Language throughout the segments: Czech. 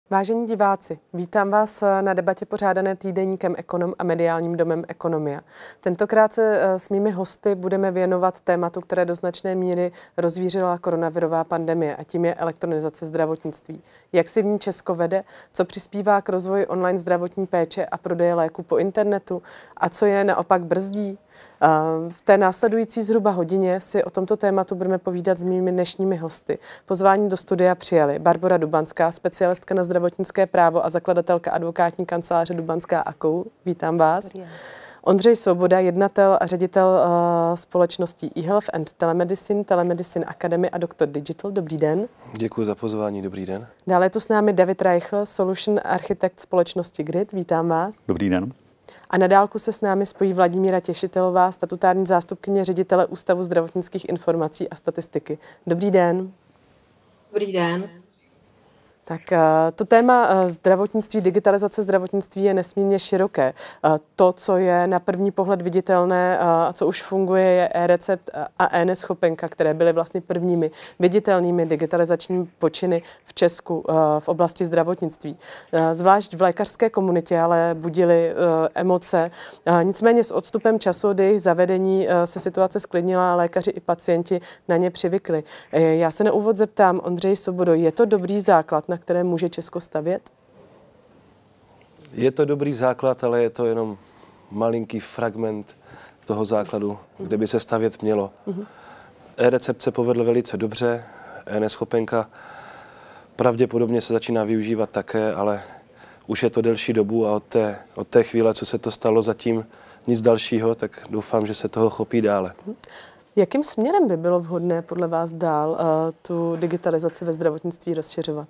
Vážení diváci, vítám vás na debatě pořádané týdeníkem Ekonom a mediálním domem Ekonomia. Tentokrát se s mými hosty budeme věnovat tématu, které do značné míry rozvířila koronavirová pandemie, a tím je elektronizace zdravotnictví. Jak si v ní Česko vede, co přispívá k rozvoji online zdravotní péče a prodeje léků po internetu a co je naopak brzdí? V té následující zhruba hodině si o tomto tématu budeme povídat s mými dnešními hosty. Pozvání do studia přijali Barbora Dubanská, specialistka na zdravotnické právo a zakladatelka advokátní kanceláře Dubanská a Kou. Vítám vás. Ondřej Svoboda, jednatel a ředitel společností eHealth and Telemedicine Academy a Dr. Digital. Dobrý den. Děkuji za pozvání, dobrý den. Dále je tu s námi David Reichl, Solution Architect společnosti Grid. Vítám vás. Dobrý den. A na dálku se s námi spojí Vladimíra Těšitelová, statutární zástupkyně ředitele Ústavu zdravotnických informací a statistiky. Dobrý den. Dobrý den. Tak to téma zdravotnictví, digitalizace zdravotnictví je nesmírně široké. To, co je na první pohled viditelné a co už funguje, je e-recept a eNeschopenka, které byly vlastně prvními viditelnými digitalizačními počiny v Česku v oblasti zdravotnictví. Zvlášť v lékařské komunitě ale budily emoce. Nicméně s odstupem času od jejich zavedení se situace zklidnila a lékaři i pacienti na ně přivykli. Já se na úvod zeptám, Ondřej Svobodo, je to dobrý základ, na které může Česko stavět? Je to dobrý základ, ale je to jenom malinký fragment toho základu, kde by se stavět mělo. E-recept se povedl velice dobře, eNeschopenka pravděpodobně se začíná využívat také, ale už je to delší dobu a od té chvíle, co se to stalo, zatím nic dalšího, tak doufám, že se toho chopí dále. Jakým směrem by bylo vhodné podle vás dál tu digitalizaci ve zdravotnictví rozšiřovat?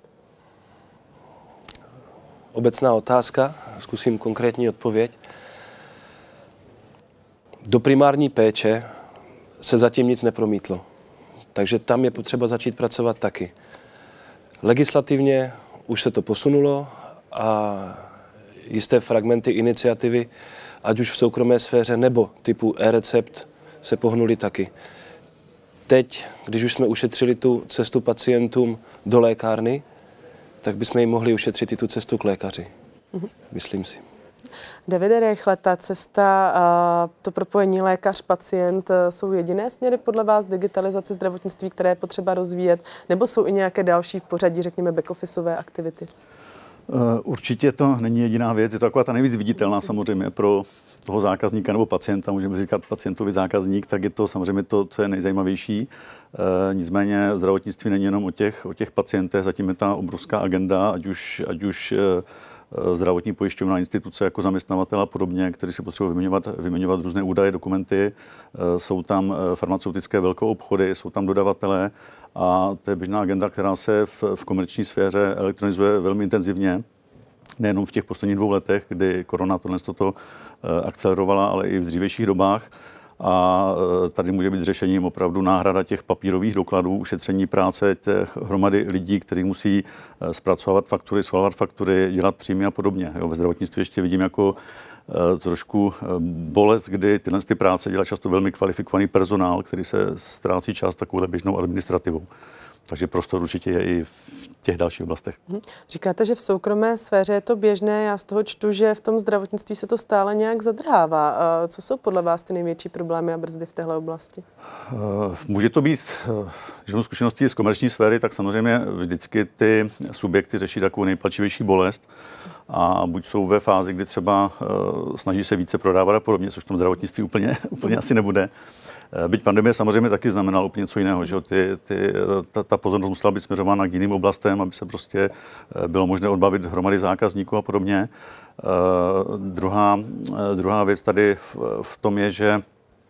Obecná otázka, zkusím konkrétní odpověď. Do primární péče se zatím nic nepromítlo, takže tam je potřeba začít pracovat taky. Legislativně už se to posunulo a jisté fragmenty iniciativy, ať už v soukromé sféře nebo typu e-recept, se pohnuli taky. Teď, když už jsme ušetřili tu cestu pacientům do lékárny, tak bychom jim mohli ušetřit i tu cestu k lékaři. Myslím si. Davide Reichle, ta cesta, to propojení lékař-pacient jsou jediné směry podle vás digitalizace zdravotnictví, které je potřeba rozvíjet, nebo jsou i nějaké další v pořadí, řekněme, back-officeové aktivity? Určitě to není jediná věc, je to taková ta nejvíc viditelná samozřejmě pro toho zákazníka nebo pacienta, můžeme říkat pacientovi zákazník, tak je to samozřejmě to, co je nejzajímavější. Nicméně zdravotnictví není jenom o těch pacientech, zatím je ta obrovská agenda, ať už zdravotní pojišťovna, instituce jako zaměstnavatel a podobně, kteří si potřebují vyměňovat různé údaje, dokumenty. Jsou tam farmaceutické velké obchody, jsou tam dodavatelé a to je běžná agenda, která se v komerční sféře elektronizuje velmi intenzivně. Nejenom v těch posledních 2 letech, kdy korona toto akcelerovala, ale i v dřívějších dobách. A tady může být řešením opravdu náhrada těch papírových dokladů, ušetření práce těch hromady lidí, kteří musí zpracovat faktury, schvalovat faktury, dělat příjmy a podobně. Ve zdravotnictví ještě vidím jako trošku bolest, kdy tyhle práce dělá často velmi kvalifikovaný personál, který se ztrácí čas takovou běžnou administrativou. Takže prostor určitě je i v těch dalších oblastech. Říkáte, že v soukromé sféře je to běžné. Já z toho čtu, že v tom zdravotnictví se to stále nějak zadrhává. Co jsou podle vás ty největší problémy a brzdy v téhle oblasti? Může to být, že mám zkušenosti z komerční sféry, tak samozřejmě vždycky ty subjekty řeší takovou nejpalčivější bolest. A buď jsou ve fázi, kdy třeba snaží se více prodávat a podobně, což v tom zdravotnictví úplně asi nebude. Byť pandemie samozřejmě taky znamenala úplně něco jiného, že ta pozornost musela být směřována k jiným oblastem, aby se prostě bylo možné odbavit hromady zákazníků a podobně. Druhá věc tady v tom je, že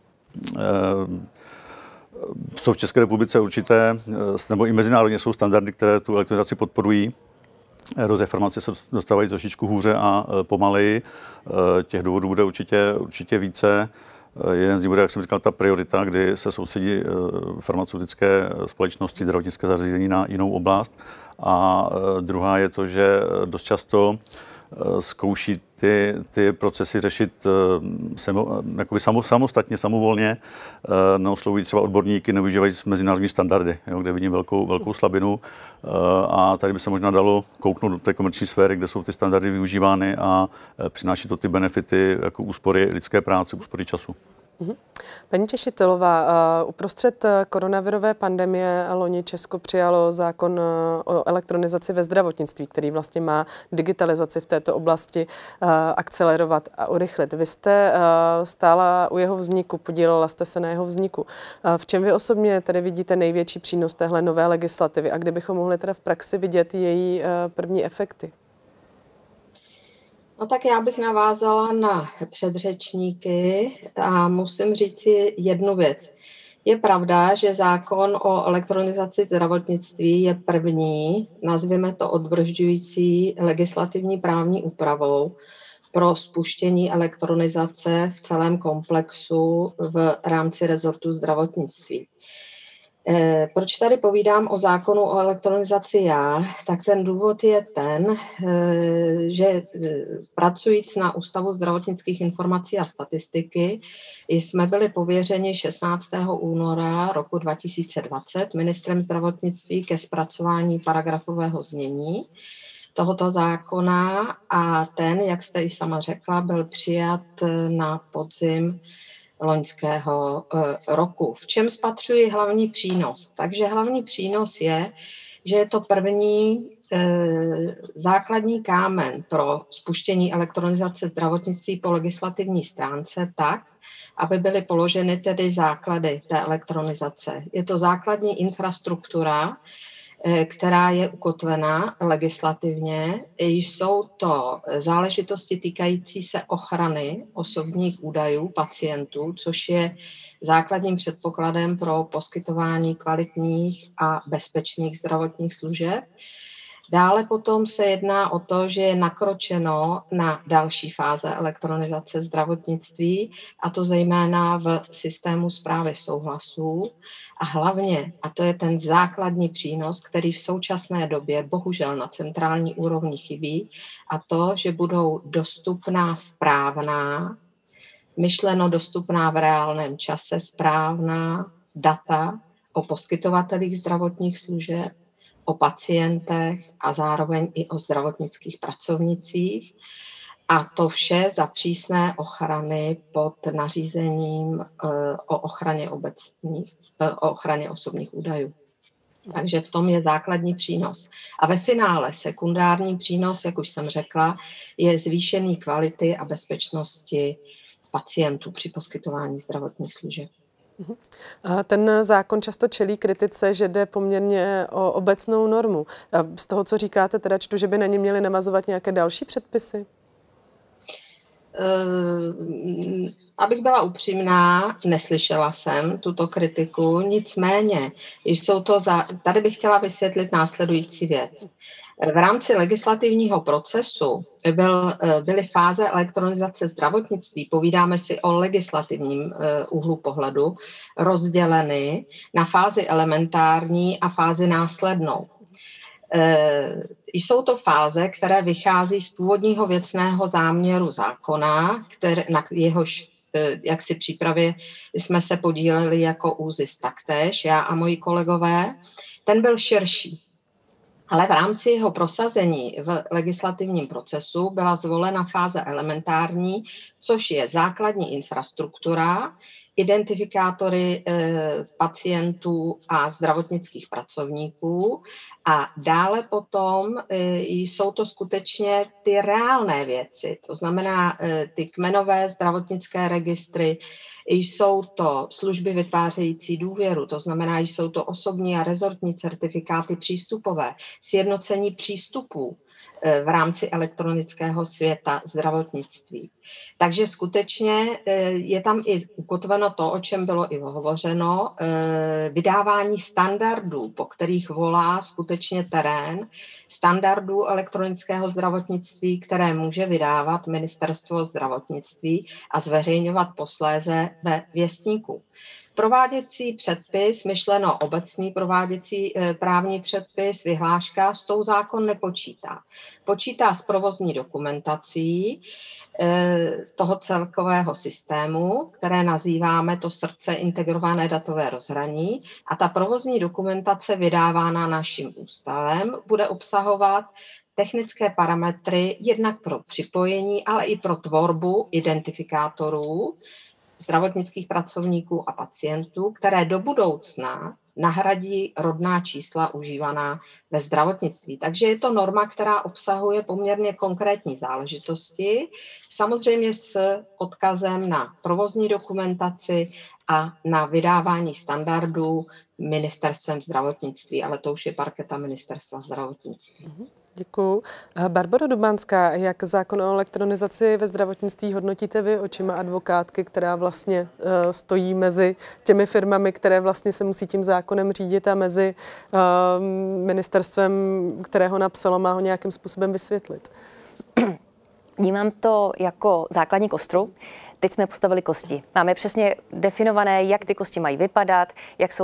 jsou v České republice určité, nebo i mezinárodně jsou standardy, které tu elektronizaci podporují. Různé farmacie se dostávají trošičku hůře a pomaleji. Těch důvodů bude určitě více. Jeden z nich bude, jak jsem říkal, ta priorita, kdy se soustředí farmaceutické společnosti, zdravotnické zařízení na jinou oblast. A druhá je to, že dost často zkouší ty procesy řešit samostatně, samovolně, neoslovují třeba odborníky, nevyužívají mezinárodní standardy, kde vidím velkou slabinu. A tady by se možná dalo kouknout do té komerční sféry, kde jsou ty standardy využívány a přináší to ty benefity jako úspory lidské práce, úspory času. Paní Těšitelová, uprostřed koronavirové pandemie loni Česko přijalo zákon o elektronizaci ve zdravotnictví, který vlastně má digitalizaci v této oblasti akcelerovat a urychlit. Vy jste stála u jeho vzniku, podílela jste se na jeho vzniku. V čem vy osobně tedy vidíte největší přínos téhle nové legislativy a kdybychom mohli teda v praxi vidět její první efekty? No tak já bych navázala na předřečníky a musím říct si jednu věc. Je pravda, že zákon o elektronizaci zdravotnictví je první, nazvěme to odbrzďující legislativní právní úpravou pro spuštění elektronizace v celém komplexu v rámci rezortu zdravotnictví. Proč tady povídám o zákonu o elektronizaci já? Tak ten důvod je ten, že pracujíc na Ústavu zdravotnických informací a statistiky jsme byli pověřeni 16. února roku 2020 ministrem zdravotnictví ke zpracování paragrafového znění tohoto zákona a ten, jak jste i sama řekla, byl přijat na podzim loňského roku. V čem spatřuji hlavní přínos? Takže hlavní přínos je, že je to první základní kámen pro spuštění elektronizace zdravotnictví po legislativní stránce tak, aby byly položeny tedy základy té elektronizace. Je to základní infrastruktura, která je ukotvena legislativně. Jsou to záležitosti týkající se ochrany osobních údajů pacientů, což je základním předpokladem pro poskytování kvalitních a bezpečných zdravotních služeb. Dále potom se jedná o to, že je nakročeno na další fáze elektronizace zdravotnictví, a to zejména v systému správy souhlasů. A hlavně, a to je ten základní přínos, který v současné době bohužel na centrální úrovni chybí, a to, že budou dostupná správná, myšleno dostupná v reálném čase správná data o poskytovatelích zdravotních služeb, o pacientech a zároveň i o zdravotnických pracovnicích. A to vše za přísné ochrany pod nařízením o ochraně osobních údajů. Takže v tom je základní přínos. A ve finále sekundární přínos, jak už jsem řekla, je zvýšený kvality a bezpečnosti pacientů při poskytování zdravotních služeb. Ten zákon často čelí kritice, že jde poměrně o obecnou normu. Z toho, co říkáte, teda čtu, že by na ně měly navazovat nějaké další předpisy? Abych byla upřímná, neslyšela jsem tuto kritiku, nicméně tady bych chtěla vysvětlit následující věc. V rámci legislativního procesu byly fáze elektronizace zdravotnictví, povídáme si o legislativním úhlu pohledu, rozděleny na fázi elementární a fázi následnou. Jsou to fáze, které vychází z původního věcného záměru zákona, na jehož jaksi přípravě jsme se podíleli jako ÚZIS taktéž, já a moji kolegové. Ten byl širší. Ale v rámci jeho prosazení v legislativním procesu byla zvolena fáze elementární, což je základní infrastruktura, identifikátory pacientů a zdravotnických pracovníků a dále potom jsou to skutečně ty reálné věci, to znamená ty kmenové zdravotnické registry, jsou to služby vytvářející důvěru, to znamená, jsou to osobní a rezortní certifikáty přístupové, sjednocení přístupů v rámci elektronického světa zdravotnictví. Takže skutečně je tam i ukotveno to, o čem bylo i hovořeno, vydávání standardů, po kterých volá skutečně terén, standardů elektronického zdravotnictví, které může vydávat Ministerstvo zdravotnictví a zveřejňovat posléze ve věstníku. Prováděcí předpis, myšleno obecný prováděcí právní předpis, vyhláška, s tou zákon nepočítá. Počítá s provozní dokumentací toho celkového systému, které nazýváme to srdce integrované datové rozhraní, a ta provozní dokumentace vydávána naším ústavem bude obsahovat technické parametry jednak pro připojení, ale i pro tvorbu identifikátorů zdravotnických pracovníků a pacientů, které do budoucna nahradí rodná čísla užívaná ve zdravotnictví. Takže je to norma, která obsahuje poměrně konkrétní záležitosti, samozřejmě s odkazem na provozní dokumentaci a na vydávání standardů ministerstvem zdravotnictví, ale to už je parketa ministerstva zdravotnictví. Děkuju. Barbora Dubánská, jak zákon o elektronizaci ve zdravotnictví hodnotíte vy očima advokátky, která vlastně stojí mezi těmi firmami, které vlastně se musí tím zákonem řídit, a mezi ministerstvem, které ho napsalo, má ho nějakým způsobem vysvětlit? Vnímám to jako základní kostru. Teď jsme postavili kosti. Máme přesně definované, jak ty kosti mají vypadat,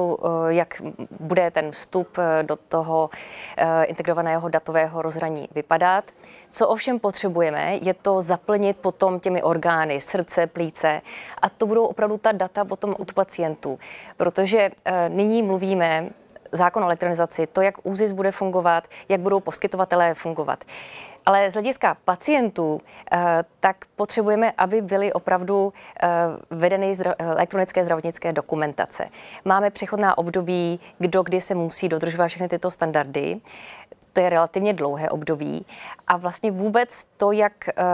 jak bude ten vstup do toho integrovaného datového rozhraní vypadat. Co ovšem potřebujeme, je to zaplnit potom těmi orgány, srdce, plíce, a to budou opravdu ta data potom od pacientů. Protože nyní mluvíme zákon o elektronizaci, to, jak ÚZIS bude fungovat, jak budou poskytovatelé fungovat. Ale z hlediska pacientů, tak potřebujeme, aby byly opravdu vedeny elektronické zdravotnické dokumentace. Máme přechodná období, kdy se musí dodržovat všechny tyto standardy. To je relativně dlouhé období. A vlastně vůbec to, jak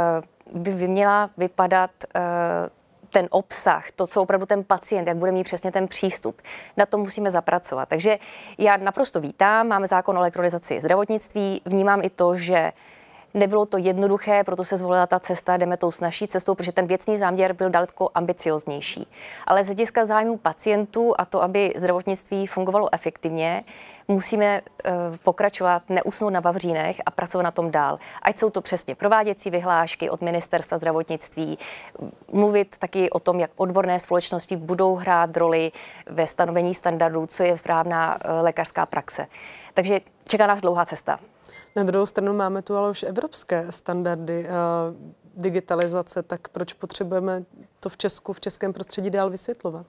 by měla vypadat ten obsah, to, co opravdu ten pacient, jak bude mít přesně ten přístup, na to musíme zapracovat. Takže já naprosto vítám, máme zákon o elektronizaci zdravotnictví, vnímám i to, že nebylo to jednoduché, proto se zvolila ta cesta, jdeme tou snazší cestou, protože ten věcný záměr byl daleko ambicioznější. Ale z hlediska zájmu pacientů a to, aby zdravotnictví fungovalo efektivně, musíme pokračovat, neusnout na vavřínech a pracovat na tom dál. Ať jsou to přesně prováděcí vyhlášky od ministerstva zdravotnictví, mluvit taky o tom, jak odborné společnosti budou hrát roli ve stanovení standardů, co je správná lékařská praxe. Takže čeká nás dlouhá cesta. Na druhou stranu máme tu ale už evropské standardy digitalizace, tak proč potřebujeme to v Česku, v českém prostředí dál vysvětlovat?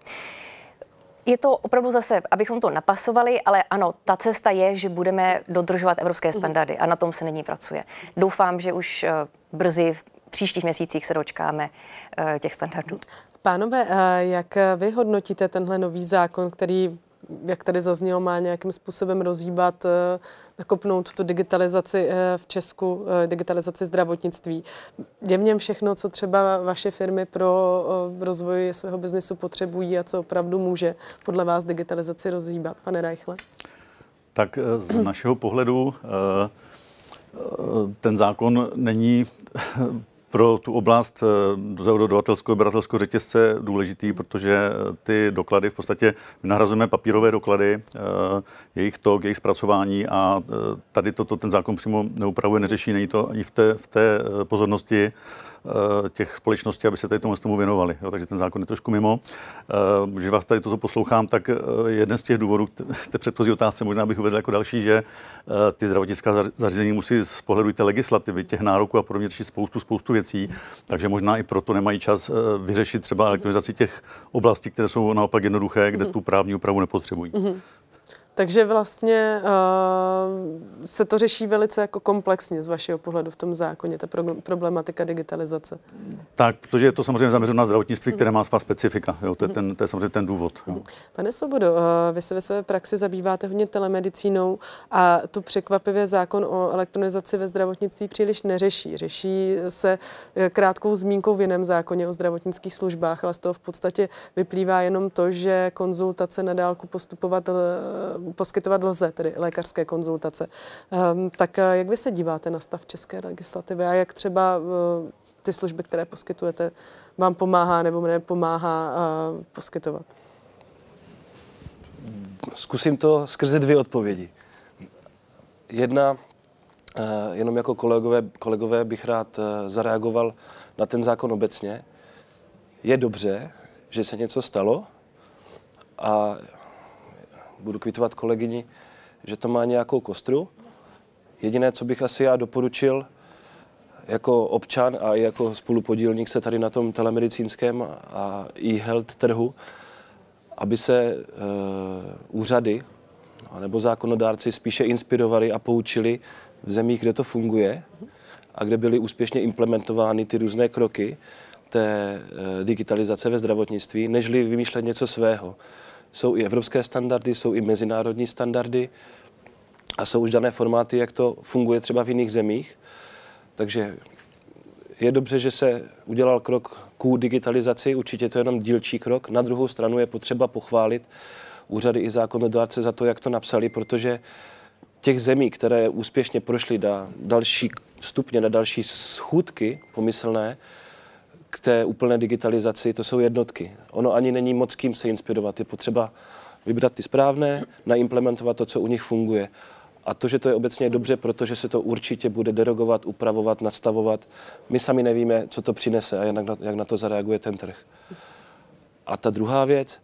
Je to opravdu zase, abychom to napasovali, ale ano, ta cesta je, že budeme dodržovat evropské standardy a na tom se nyní pracuje. Doufám, že už brzy v příštích měsících se dočkáme těch standardů. Pánové, jak vy hodnotíte tenhle nový zákon, který, jak tady zaznělo, má nějakým způsobem rozhýbat, nakopnout tu digitalizaci v Česku, digitalizaci zdravotnictví? Je v něm všechno, co třeba vaše firmy pro rozvoj svého biznesu potřebují a co opravdu může podle vás digitalizaci rozhýbat? Pane Reichle? Tak z našeho pohledu ten zákon není pro tu oblast dodavatelsko-odběratelského řetězce důležitý, protože ty doklady v podstatě nahrazujeme papírové doklady, jejich tok, jejich zpracování, a tady ten zákon přímo neupravuje, neřeší, není to ani v té pozornosti těch společností, aby se tady tomu věnovali. Jo, takže ten zákon je trošku mimo. Když vás tady toto poslouchám, tak jeden z těch důvodů k té předchozí otázce možná bych uvedl jako další, že ty zdravotnická zařízení musí z pohledu té legislativy, těch nároků a podobně řešit spoustu věcí, takže možná i proto nemají čas vyřešit třeba elektronizaci těch oblastí, které jsou naopak jednoduché, kde tu právní úpravu nepotřebují. Takže vlastně se to řeší velice jako komplexně z vašeho pohledu v tom zákoně, ta problematika digitalizace. Tak, protože je to samozřejmě zaměřeno na zdravotnictví, které má svá specifika. Jo, to je samozřejmě ten důvod. Jo. Pane Svobodo, vy se ve své praxi zabýváte hodně telemedicínou a tu překvapivě zákon o elektronizaci ve zdravotnictví příliš neřeší. Řeší se krátkou zmínkou v jiném zákoně o zdravotnických službách, ale z toho v podstatě vyplývá jenom to, že konzultace na dálku poskytovat lze, tedy lékařské konzultace. Tak jak vy se díváte na stav české legislativy a jak třeba ty služby, které poskytujete, vám pomáhá nebo nepomáhá poskytovat? Zkusím to skrze dvě odpovědi. Jedna, jenom jako kolegové bych rád zareagoval na ten zákon obecně. Je dobře, že se něco stalo, a budu kvitovat kolegyni, že to má nějakou kostru. Jediné, co bych asi já doporučil jako občan a jako spolupodílník se tady na tom telemedicínském a e-health trhu, aby se úřady nebo zákonodárci spíše inspirovali a poučili v zemích, kde to funguje a kde byly úspěšně implementovány ty různé kroky té digitalizace ve zdravotnictví, nežli vymýšlet něco svého. Jsou i evropské standardy, jsou i mezinárodní standardy a jsou už dané formáty, jak to funguje třeba v jiných zemích. Takže je dobře, že se udělal krok k digitalizaci, určitě to je jenom dílčí krok. Na druhou stranu je potřeba pochválit úřady i zákonodárce za to, jak to napsali, protože těch zemí, které úspěšně prošly na další stupně, na další schůdky pomyslné k té úplné digitalizaci, to jsou jednotky. Ono ani není moc kým se inspirovat. Je potřeba vybrat ty správné, naimplementovat to, co u nich funguje. A to, že to je obecně dobře, protože se to určitě bude derogovat, upravovat, nastavovat. My sami nevíme, co to přinese a jak na to zareaguje ten trh. A ta druhá věc,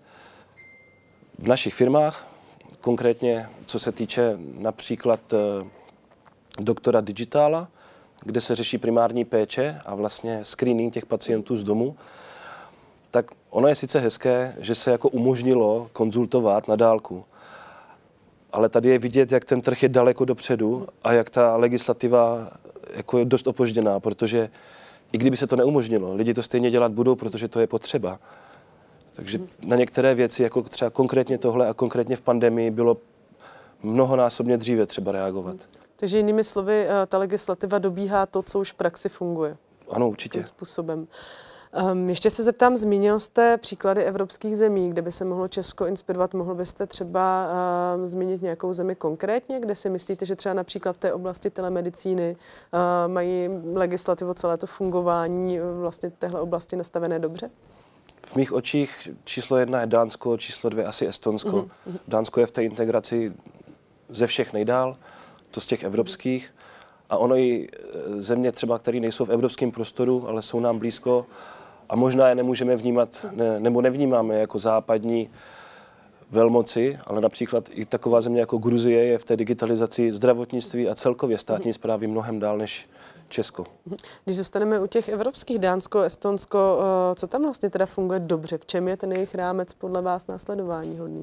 v našich firmách, konkrétně co se týče například doktora Digitala, kde se řeší primární péče a vlastně screening těch pacientů z domu, tak ono je sice hezké, že se jako umožnilo konzultovat na dálku. Ale tady je vidět, jak ten trh je daleko dopředu a jak ta legislativa jako je dost opožděná, protože i kdyby se to neumožnilo, lidi to stejně dělat budou, protože to je potřeba. Takže na některé věci, jako třeba konkrétně tohle a konkrétně v pandemii, bylo mnohonásobně dříve třeba reagovat. Takže jinými slovy, ta legislativa dobíhá to, co už v praxi funguje. Ano, určitě. Tím způsobem. Ještě se zeptám, zmínil jste příklady evropských zemí, kde by se mohlo Česko inspirovat. Mohl byste třeba zmínit nějakou zemi konkrétně, kde si myslíte, že třeba například v té oblasti telemedicíny mají legislativu, celé to fungování vlastně téhle oblasti nastavené dobře? V mých očích číslo 1 je Dánsko, číslo 2 asi Estonsko. Dánsko je v té integraci ze všech nejdál, to z těch evropských. A ono i země třeba, které nejsou v evropském prostoru, ale jsou nám blízko a možná je nemůžeme vnímat, nebo nevnímáme jako západní velmoci, ale například i taková země jako Gruzie je v té digitalizaci zdravotnictví a celkově státní správy mnohem dál než Česko. Když zůstaneme u těch evropských, Dánsko, Estonsko, co tam vlastně teda funguje dobře? V čem je ten jejich rámec podle vás následování hodný?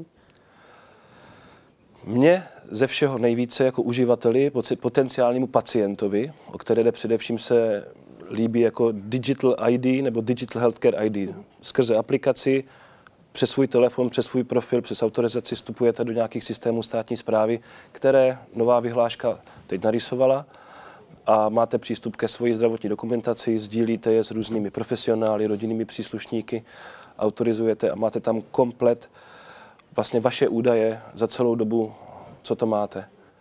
Mně ze všeho nejvíce jako uživateli, potenciálnímu pacientovi, o které jde především, se líbí jako Digital ID nebo Digital Healthcare ID. Skrze aplikaci, přes svůj telefon, přes svůj profil, přes autorizaci vstupujete do nějakých systémů státní správy, které nová vyhláška teď narysovala a máte přístup ke své zdravotní dokumentaci, sdílíte je s různými profesionály, rodinnými příslušníky, autorizujete a máte tam komplet vlastně vaše údaje za celou dobu, co to máte.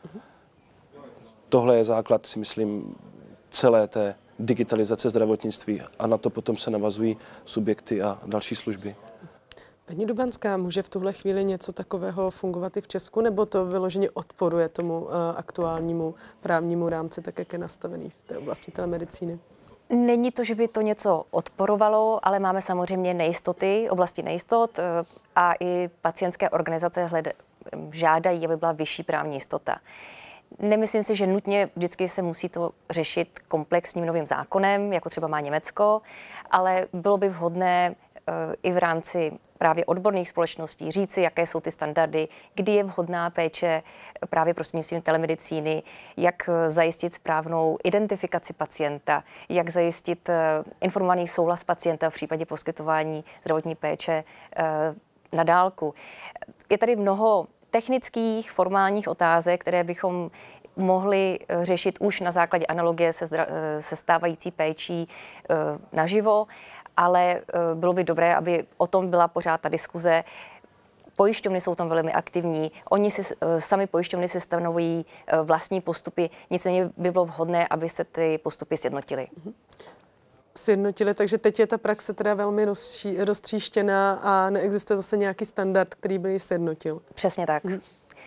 Tohle je základ, si myslím, celé té digitalizace zdravotnictví a na to potom se navazují subjekty a další služby. Paní Dubanská, může v tuhle chvíli něco takového fungovat i v Česku, nebo to vyloženě odporuje tomu aktuálnímu právnímu rámci, tak jak je nastavený v té oblasti telemedicíny? Není to, že by to něco odporovalo, ale máme samozřejmě nejistoty, oblasti nejistot a i pacientské organizace žádají, aby byla vyšší právní jistota. Nemyslím si, že nutně vždycky se musí to řešit komplexním novým zákonem, jako třeba má Německo, ale bylo by vhodné i v rámci právě odborných společností říci, jaké jsou ty standardy, kdy je vhodná péče právě prostřednictvím telemedicíny, jak zajistit správnou identifikaci pacienta, jak zajistit informovaný souhlas pacienta v případě poskytování zdravotní péče na dálku. Je tady mnoho technických, formálních otázek, které bychom mohli řešit už na základě analogie se stávající péčí naživo, ale bylo by dobré, aby o tom byla pořád ta diskuze. Pojišťovny jsou tam velmi aktivní, sami pojišťovny si stanovují vlastní postupy, nicméně by bylo vhodné, aby se ty postupy sjednotily. Sjednotili, takže teď je ta praxe teda velmi roztříštěná a neexistuje zase nějaký standard, který by ji sjednotil. Přesně tak.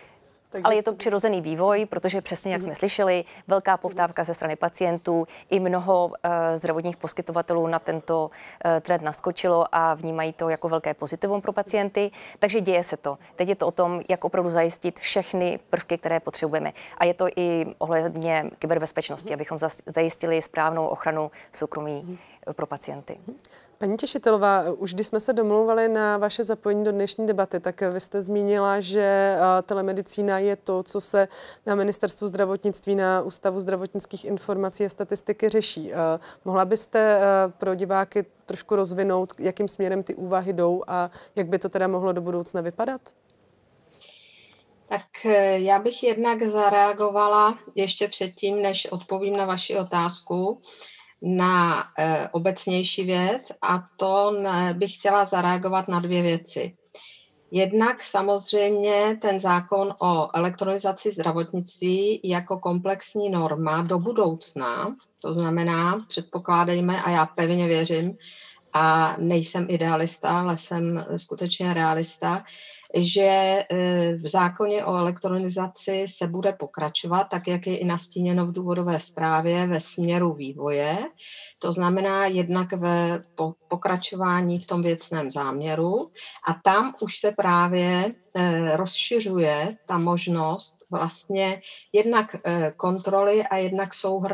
Ale je to přirozený vývoj, protože přesně, jak jsme slyšeli, velká poptávka ze strany pacientů, i mnoho zdravotních poskytovatelů na tento trend naskočilo a vnímají to jako velké pozitivum pro pacienty, takže děje se to. Teď je to o tom, jak opravdu zajistit všechny prvky, které potřebujeme. A je to i ohledně kyberbezpečnosti, abychom zajistili správnou ochranu soukromí pro pacienty. Paní Těšitelová, už když jsme se domlouvali na vaše zapojení do dnešní debaty, tak vy jste zmínila, že telemedicína je to, co se na Ministerstvu zdravotnictví, na Ústavu zdravotnických informací a statistiky řeší. Mohla byste pro diváky trošku rozvinout, jakým směrem ty úvahy jdou a jak by to teda mohlo do budoucna vypadat? Tak já bych jednak zareagovala ještě předtím, než odpovím na vaši otázku, na obecnější věc, a to bych chtěla zareagovat na dvě věci. Jednak samozřejmě ten zákon o elektronizaci zdravotnictví jako komplexní norma do budoucna, to znamená, předpokládejme, a já pevně věřím, a nejsem idealista, ale jsem skutečně realista, že v zákoně o elektronizaci se bude pokračovat, tak jak je i nastíněno v důvodové zprávě, ve směru vývoje. To znamená jednak ve pokračování v tom věcném záměru a tam už se právě rozšiřuje ta možnost vlastně jednak kontroly a jednak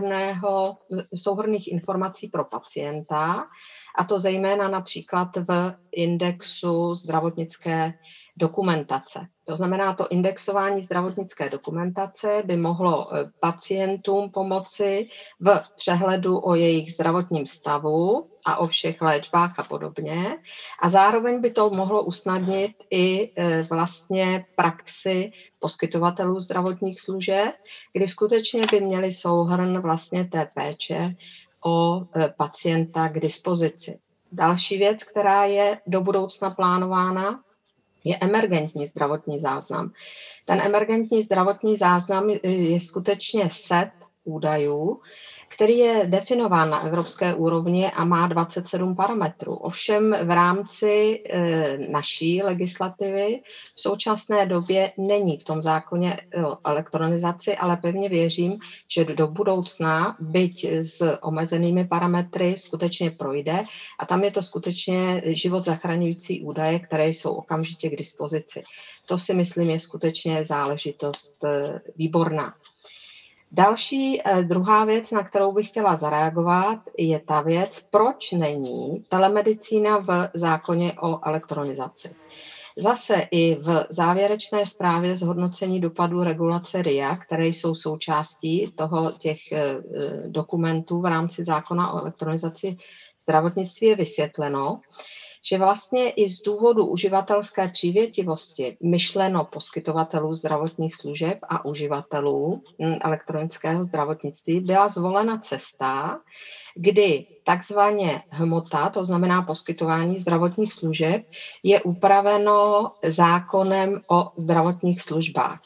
souhrnných informací pro pacienta, a to zejména například v indexu zdravotnické dokumentace. To znamená, to indexování zdravotnické dokumentace by mohlo pacientům pomoci v přehledu o jejich zdravotním stavu a o všech léčbách a podobně. A zároveň by to mohlo usnadnit i vlastně praxi poskytovatelů zdravotních služeb, kdy skutečně by měli souhrn vlastně té péče o pacienta k dispozici. Další věc, která je do budoucna plánována, je emergentní zdravotní záznam. Ten emergentní zdravotní záznam je skutečně set údajů, který je definován na evropské úrovni a má 27 parametrů. Ovšem v rámci naší legislativy v současné době není v tom zákoně o elektronizaci, ale pevně věřím, že do budoucna, byť s omezenými parametry, skutečně projde a tam je to skutečně život zachraňující údaje, které jsou okamžitě k dispozici. To si myslím je skutečně záležitost výborná. Další, druhá věc, na kterou bych chtěla zareagovat, je ta věc, proč není telemedicína v zákoně o elektronizaci. Zase i v závěrečné zprávě zhodnocení dopadů regulace RIA, které jsou součástí těch dokumentů v rámci zákona o elektronizaci zdravotnictví, je vysvětleno, že vlastně i z důvodu uživatelské přívětivosti myšleno poskytovatelů zdravotních služeb a uživatelů elektronického zdravotnictví byla zvolena cesta, kdy takzvaně hmota, to znamená poskytování zdravotních služeb, je upraveno zákonem o zdravotních službách.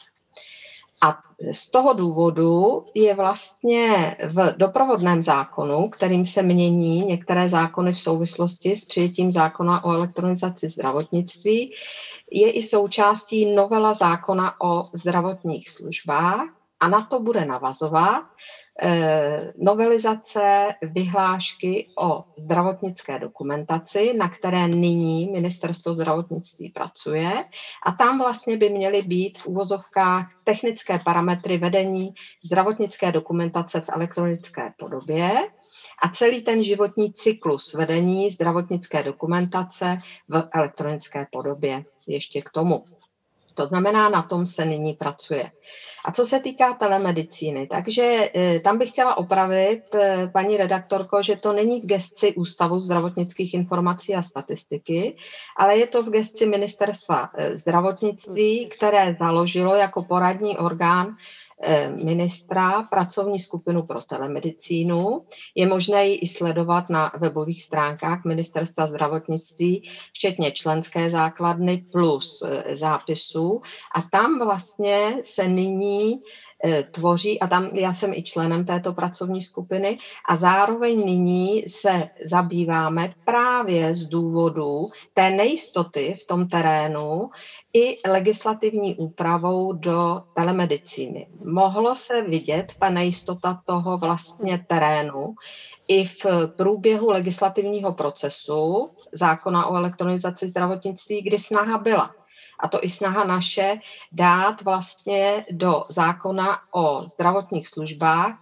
A z toho důvodu je vlastně v doprovodném zákonu, kterým se mění některé zákony v souvislosti s přijetím zákona o elektronizaci zdravotnictví, je i součástí novela zákona o zdravotních službách a na to bude navazovat novelizace vyhlášky o zdravotnické dokumentaci, na které nyní Ministerstvo zdravotnictví pracuje, a tam vlastně by měly být v uvozovkách technické parametry vedení zdravotnické dokumentace v elektronické podobě a celý ten životní cyklus vedení zdravotnické dokumentace v elektronické podobě ještě k tomu. To znamená, na tom se nyní pracuje. A co se týká telemedicíny, takže tam bych chtěla opravit, paní redaktorko, že to není v gesci Ústavu zdravotnických informací a statistiky, ale je to v gesci Ministerstva zdravotnictví, které založilo jako poradní orgán ministra pracovní skupinu pro telemedicínu. Je možné ji i sledovat na webových stránkách Ministerstva zdravotnictví, včetně členské základny plus zápisů. A tam vlastně se nyní tvoří, a tam já jsem i členem této pracovní skupiny, a zároveň nyní se zabýváme právě z důvodu té nejistoty v tom terénu i legislativní úpravou do telemedicíny. Mohlo se vidět ta nejistota toho vlastně terénu i v průběhu legislativního procesu zákona o elektronizaci zdravotnictví, kdy snaha byla. A to i snaha naše dát vlastně do zákona o zdravotních službách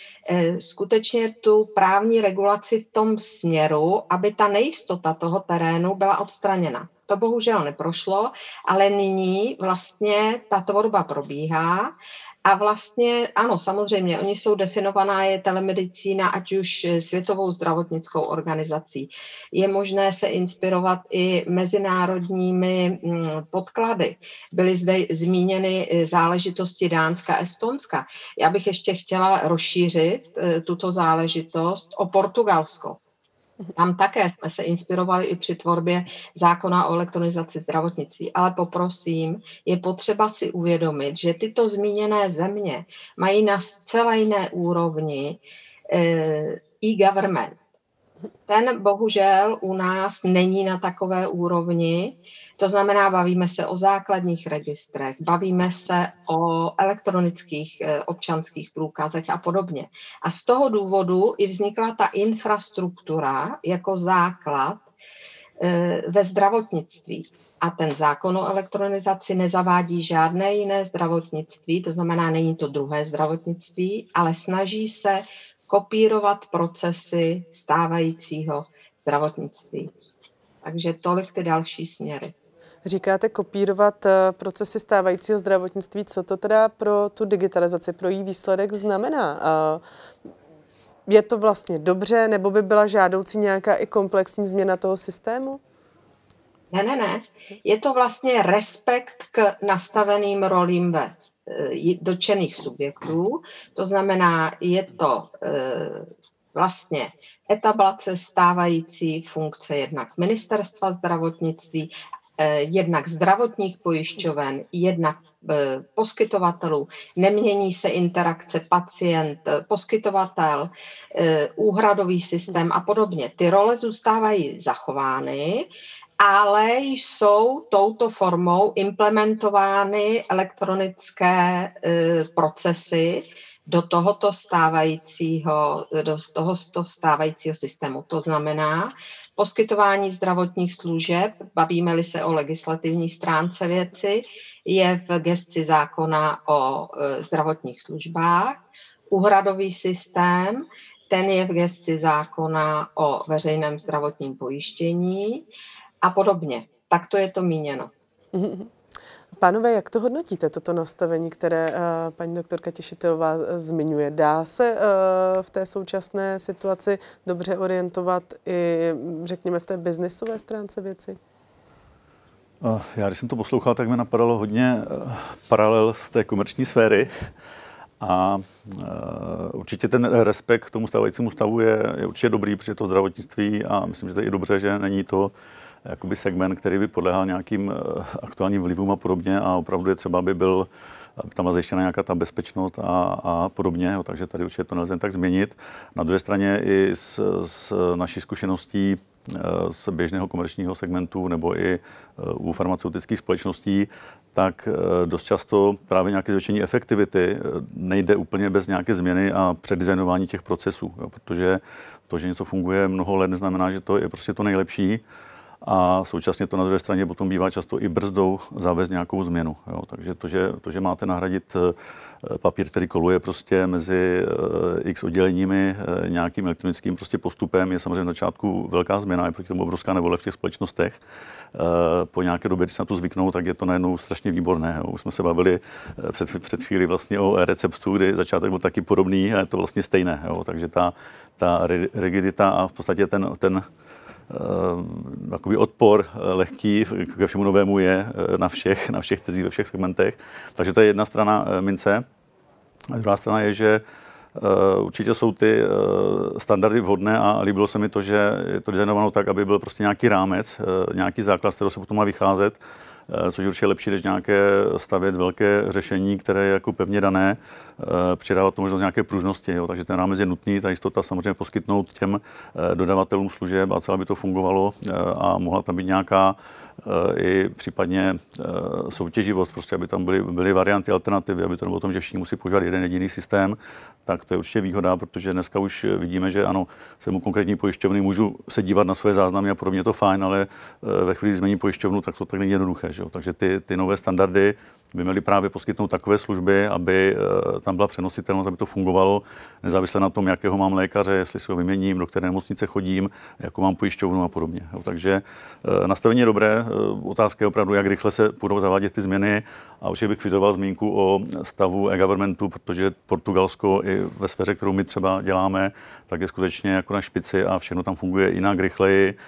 skutečně tu právní regulaci v tom směru, aby ta nejistota toho terénu byla odstraněna. To bohužel neprošlo, ale nyní vlastně ta tvorba probíhá a vlastně ano, samozřejmě, oni jsou definovaná, je telemedicína, ať už Světovou zdravotnickou organizací. Je možné se inspirovat i mezinárodními podklady. Byly zde zmíněny záležitosti Dánska, Estonska. Já bych ještě chtěla rozšířit tuto záležitost o Portugalsko. Tam také jsme se inspirovali i při tvorbě zákona o elektronizaci zdravotnictví, ale poprosím, je potřeba si uvědomit, že tyto zmíněné země mají na zcela jiné úrovni e-government. Ten bohužel u nás není na takové úrovni, to znamená, bavíme se o základních registrech, bavíme se o elektronických občanských průkazech a podobně. A z toho důvodu i vznikla ta infrastruktura jako základ ve zdravotnictví. A ten zákon o elektronizaci nezavádí žádné jiné zdravotnictví, to znamená, není to druhé zdravotnictví, ale snaží se kopírovat procesy stávajícího zdravotnictví. Takže tolik ty další směry. Říkáte kopírovat procesy stávajícího zdravotnictví. Co to teda pro tu digitalizaci, pro její výsledek znamená? Je to vlastně dobře, nebo by byla žádoucí nějaká i komplexní změna toho systému? Ne. Je to vlastně respekt k nastaveným rolím ve dotčených subjektů. To znamená, je to vlastně etablace stávající funkce jednak ministerstva zdravotnictví, jednak zdravotních pojišťoven, jednak poskytovatelů. Nemění se interakce pacient, poskytovatel, úhradový systém a podobně. Ty role zůstávají zachovány, ale jsou touto formou implementovány elektronické procesy do tohoto stávajícího systému. To znamená, poskytování zdravotních služeb, bavíme-li se o legislativní stránce věci, je v gesci zákona o zdravotních službách. Úhradový systém, ten je v gesci zákona o veřejném zdravotním pojištění a podobně. Takto je to míněno. Pánové, jak to hodnotíte, toto nastavení, které paní doktorka Těšitelová zmiňuje? Dá se v té současné situaci dobře orientovat i, řekněme, v té biznisové stránce věci? Já, když jsem to poslouchal, tak mi napadalo hodně paralel z té komerční sféry. A určitě ten respekt k tomu stávajícímu stavu je určitě dobrý, protože to zdravotnictví, a myslím, že to je i dobře, že není to jakoby segment, který by podléhal nějakým aktuálním vlivům a podobně, a opravdu je třeba, aby tam byla zajištěna nějaká ta bezpečnost a podobně, takže tady určitě to nelze tak změnit. Na druhé straně i z naší zkušeností z běžného komerčního segmentu nebo i u farmaceutických společností, tak dost často právě nějaké zvětšení efektivity nejde úplně bez nějaké změny a předizajnování těch procesů, protože to, že něco funguje mnoho let, neznamená, že to je prostě to nejlepší. A současně to na druhé straně potom bývá často i brzdou zavést nějakou změnu. Takže to, že máte nahradit papír, který koluje prostě mezi x odděleními nějakým elektronickým prostě postupem, je samozřejmě na začátku velká změna, je proti tomu obrovská nevole v těch společnostech. Po nějaké době, když se na to zvyknou, tak je to najednou strašně výborné. Už jsme se bavili před chvíli vlastně o receptu, kdy začátek byl taky podobný a je to vlastně stejné. Takže ta rigidita a v podstatě ten takový odpor lehký ke všemu novému je na všech tezích, ve všech segmentech. Takže to je jedna strana mince. A druhá strana je, že určitě jsou ty standardy vhodné a líbilo se mi to, že je to designováno tak, aby byl prostě nějaký rámec, nějaký základ, z kterého se potom má vycházet. což je určitě lepší, než nějaké stavět velké řešení, které je jako pevně dané, přidávat to možnost nějaké pružnosti. Jo. Takže ten rámec je nutný, ta jistota samozřejmě poskytnout těm dodavatelům služeb a celé by to fungovalo a mohla tam být nějaká i případně soutěživost, prostě aby tam byly varianty, alternativy, aby to nebylo o tom, že všichni musí používat jeden jediný systém, tak to je určitě výhoda, protože dneska už vidíme, že ano, jsem u konkrétní pojišťovny, můžu se dívat na své záznamy a podobně, je to fajn, ale ve chvíli změní pojišťovnu, tak to tak není jednoduché. Že jo? Takže ty nové standardy by měly právě poskytnout takové služby, aby tam byla přenositelnost, aby to fungovalo, nezávisle na tom, jakého mám lékaře, jestli si ho vyměním, do které nemocnice chodím, jakou mám pojišťovnu a podobně. Jo? Takže nastavení je dobré, otázka je opravdu, jak rychle se budou zavádět ty změny a určitě bych kvitoval zmínku o stavu e-governmentu, protože Portugalsko i ve sféře, kterou my třeba děláme, tak je skutečně jako na špici a všechno tam funguje jinak, rychleji.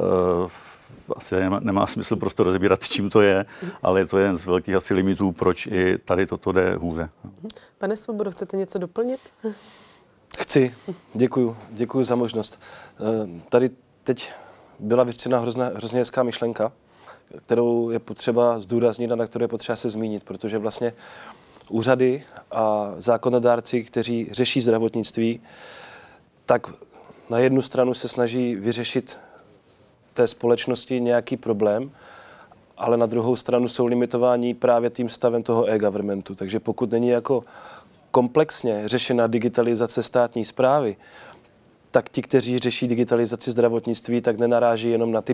Asi nemá smysl prostě rozebírat, čím to je, ale je to jeden z velkých asi limitů, proč i tady toto jde hůře. Pane Svobodo, chcete něco doplnit? Chci. Děkuju za možnost. Tady teď byla vyřčena hrozně hezká myšlenka, kterou je potřeba zdůraznit a na kterou je potřeba se zmínit, protože vlastně úřady a zákonodárci, kteří řeší zdravotnictví, tak na jednu stranu se snaží vyřešit té společnosti nějaký problém, ale na druhou stranu jsou limitováni právě tím stavem toho e-governmentu. Takže pokud není jako komplexně řešena digitalizace státní správy, tak ti, kteří řeší digitalizaci zdravotnictví, tak nenaráží jenom na ty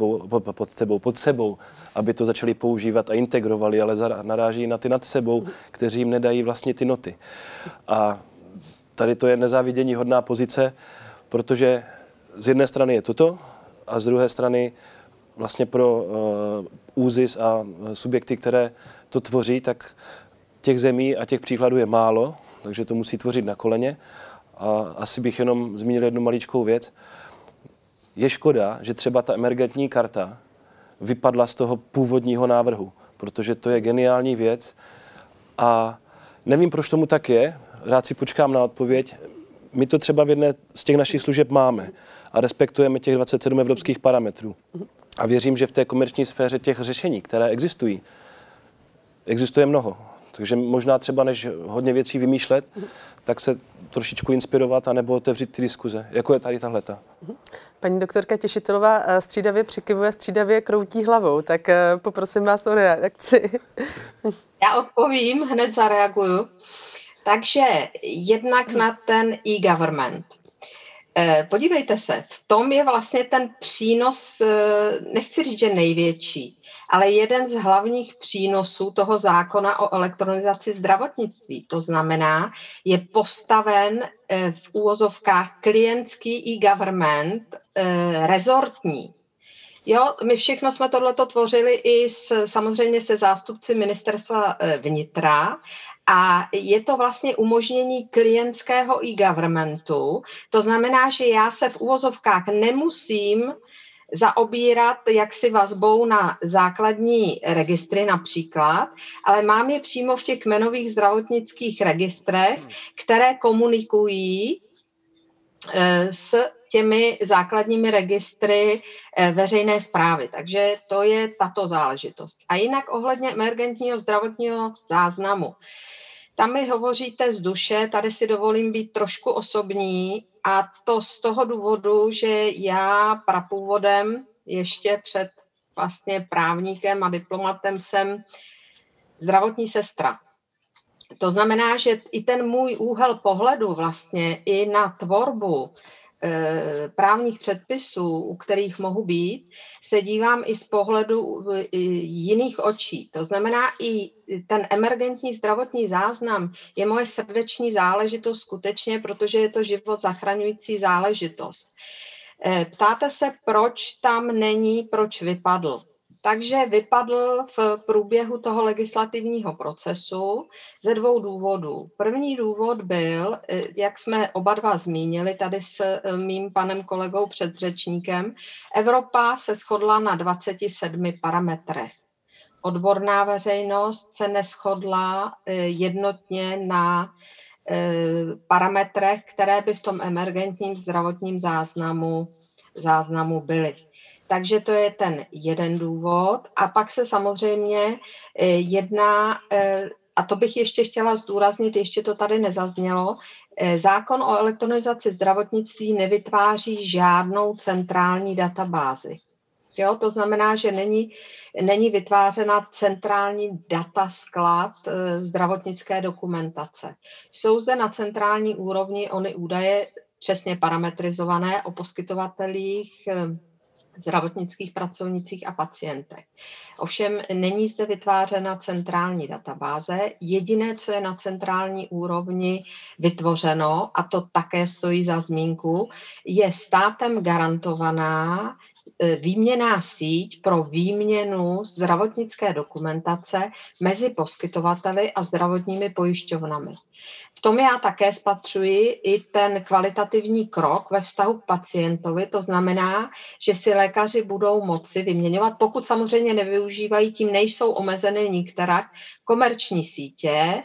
pod sebou, aby to začali používat a integrovali, ale naráží na ty nad sebou, kteří jim nedají vlastně ty noty. A tady to je nezávidění hodná pozice, protože z jedné strany je toto a z druhé strany vlastně pro ÚZIS a subjekty, které to tvoří, tak těch zemí a těch příkladů je málo, takže to musí tvořit na koleně. A asi bych jenom zmínil jednu maličkou věc. Je škoda, že třeba ta emergentní karta vypadla z toho původního návrhu, protože to je geniální věc a nevím, proč tomu tak je, rád si počkám na odpověď. My to třeba v jedné z těch našich služeb máme a respektujeme těch 27 evropských parametrů. A věřím, že v té komerční sféře těch řešení, které existují, existuje mnoho. Takže možná třeba, než hodně věcí vymýšlet, tak se trošičku inspirovat anebo otevřít ty diskuze, jako je tady tahleta. Paní doktorka Těšitelová střídavě přikyvuje, střídavě kroutí hlavou, tak poprosím vás o reakci. Já odpovím, hned zareaguju. Takže jednak na ten e-government. Podívejte se, v tom je vlastně ten přínos, nechci říct, že největší, ale jeden z hlavních přínosů toho zákona o elektronizaci zdravotnictví. To znamená, je postaven v úvozovkách klientský e-government rezortní. Jo, my všechno jsme tohleto tvořili i samozřejmě se zástupci ministerstva vnitra a je to vlastně umožnění klientského e-governmentu. To znamená, že já se v uvozovkách nemusím zaobírat jaksi vazbou na základní registry například, ale mám je přímo v těch kmenových zdravotnických registrech, které komunikují s těmi základními registry veřejné správy. Takže to je tato záležitost. A jinak ohledně emergentního zdravotního záznamu. Tam mi hovoříte z duše, tady si dovolím být trošku osobní a to z toho důvodu, že já prapůvodem ještě před vlastně právníkem a diplomatem jsem zdravotní sestra. To znamená, že i ten můj úhel pohledu vlastně i na tvorbu právních předpisů, u kterých mohu být, se dívám i z pohledu jiných očí. To znamená, i ten emergentní zdravotní záznam je moje srdeční záležitost skutečně, protože je to život zachraňující záležitost. Ptáte se, proč tam není, proč vypadl. Takže vypadl v průběhu toho legislativního procesu ze dvou důvodů. První důvod byl, jak jsme oba dva zmínili tady s mým panem kolegou předřečníkem, Evropa se shodla na 27 parametrech. Odborná veřejnost se neshodla jednotně na parametrech, které by v tom emergentním zdravotním záznamu byly. Takže to je ten jeden důvod. A pak se samozřejmě jedná, a to bych ještě chtěla zdůraznit, ještě to tady nezaznělo, zákon o elektronizaci zdravotnictví nevytváří žádnou centrální databázi. Jo, to znamená, že není vytvářena centrální datasklad zdravotnické dokumentace. Jsou zde na centrální úrovni ony údaje přesně parametrizované o poskytovatelích, zdravotnických pracovnících a pacientech. Ovšem není zde vytvářena centrální databáze. Jediné, co je na centrální úrovni vytvořeno, a to také stojí za zmínku, je státem garantovaná výměnná síť pro výměnu zdravotnické dokumentace mezi poskytovateli a zdravotními pojišťovnami. V tom já také spatřuji i ten kvalitativní krok ve vztahu k pacientovi, to znamená, že si lékaři budou moci vyměňovat, pokud samozřejmě nevyužívají, tím nejsou omezeny nikterak komerční sítě,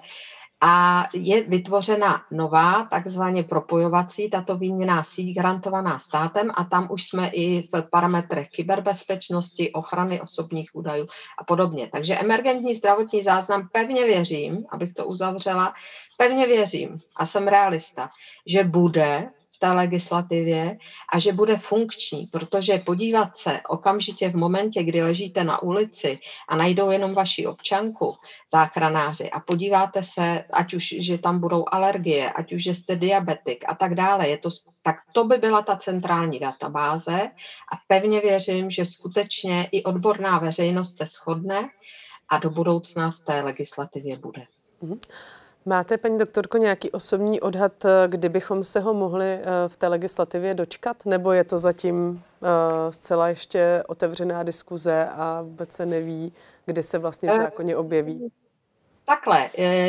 a je vytvořena nová, takzvaně propojovací, tato výměnná síť garantovaná státem a tam už jsme i v parametrech kyberbezpečnosti, ochrany osobních údajů a podobně. Takže emergentní zdravotní záznam pevně věřím, abych to uzavřela, pevně věřím a jsem realista, že bude v té legislativě a že bude funkční, protože podívat se okamžitě v momentě, kdy ležíte na ulici a najdou jenom vaši občanku, záchranáři, a podíváte se, ať už, že tam budou alergie, ať už, že jste diabetik a tak dále, tak to by byla ta centrální databáze a pevně věřím, že skutečně i odborná veřejnost se shodne a do budoucna v té legislativě bude. Máte, paní doktorko, nějaký osobní odhad, kdy bychom se ho mohli v té legislativě dočkat? Nebo je to zatím zcela ještě otevřená diskuze a vůbec se neví, kdy se vlastně v zákoně objeví? Takhle,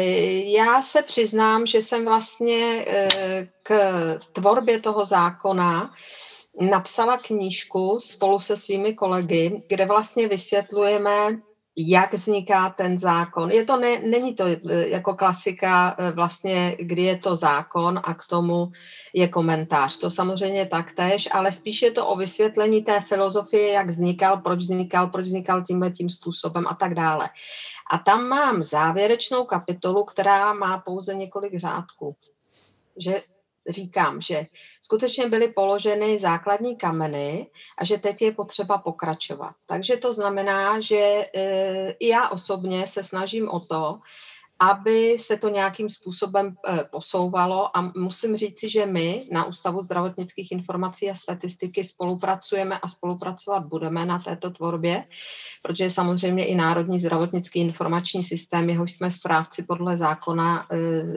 já se přiznám, že jsem vlastně k tvorbě toho zákona napsala knížku spolu se svými kolegy, kde vlastně vysvětlujeme, jak vzniká ten zákon. Není to jako klasika vlastně, kdy je to zákon a k tomu je komentář. To samozřejmě taktéž, ale spíš je to o vysvětlení té filozofie, jak vznikal, proč vznikal tímhletím způsobem a tak dále. A tam mám závěrečnou kapitolu, která má pouze několik řádků. Že říkám, že skutečně byly položeny základní kameny a že teď je potřeba pokračovat. Takže to znamená, že i já osobně se snažím o to, aby se to nějakým způsobem posouvalo a musím říci, že my na Ústavu zdravotnických informací a statistiky spolupracujeme a spolupracovat budeme na této tvorbě, protože samozřejmě i Národní zdravotnický informační systém, jehož jsme správci podle zákona,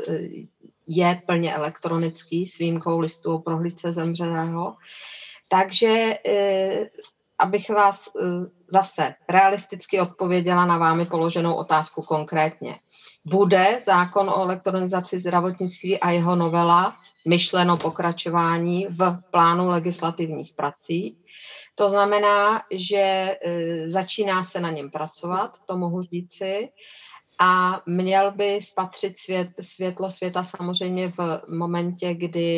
je plně elektronický s výjimkou listu o prohlídce zemřelého. Takže abych vás zase realisticky odpověděla na vámi položenou otázku konkrétně. Bude zákon o elektronizaci zdravotnictví a jeho novela myšleno pokračování v plánu legislativních prací. To znamená, že začíná se na něm pracovat, to mohu říci, a měl by spatřit světlo světa samozřejmě v momentě,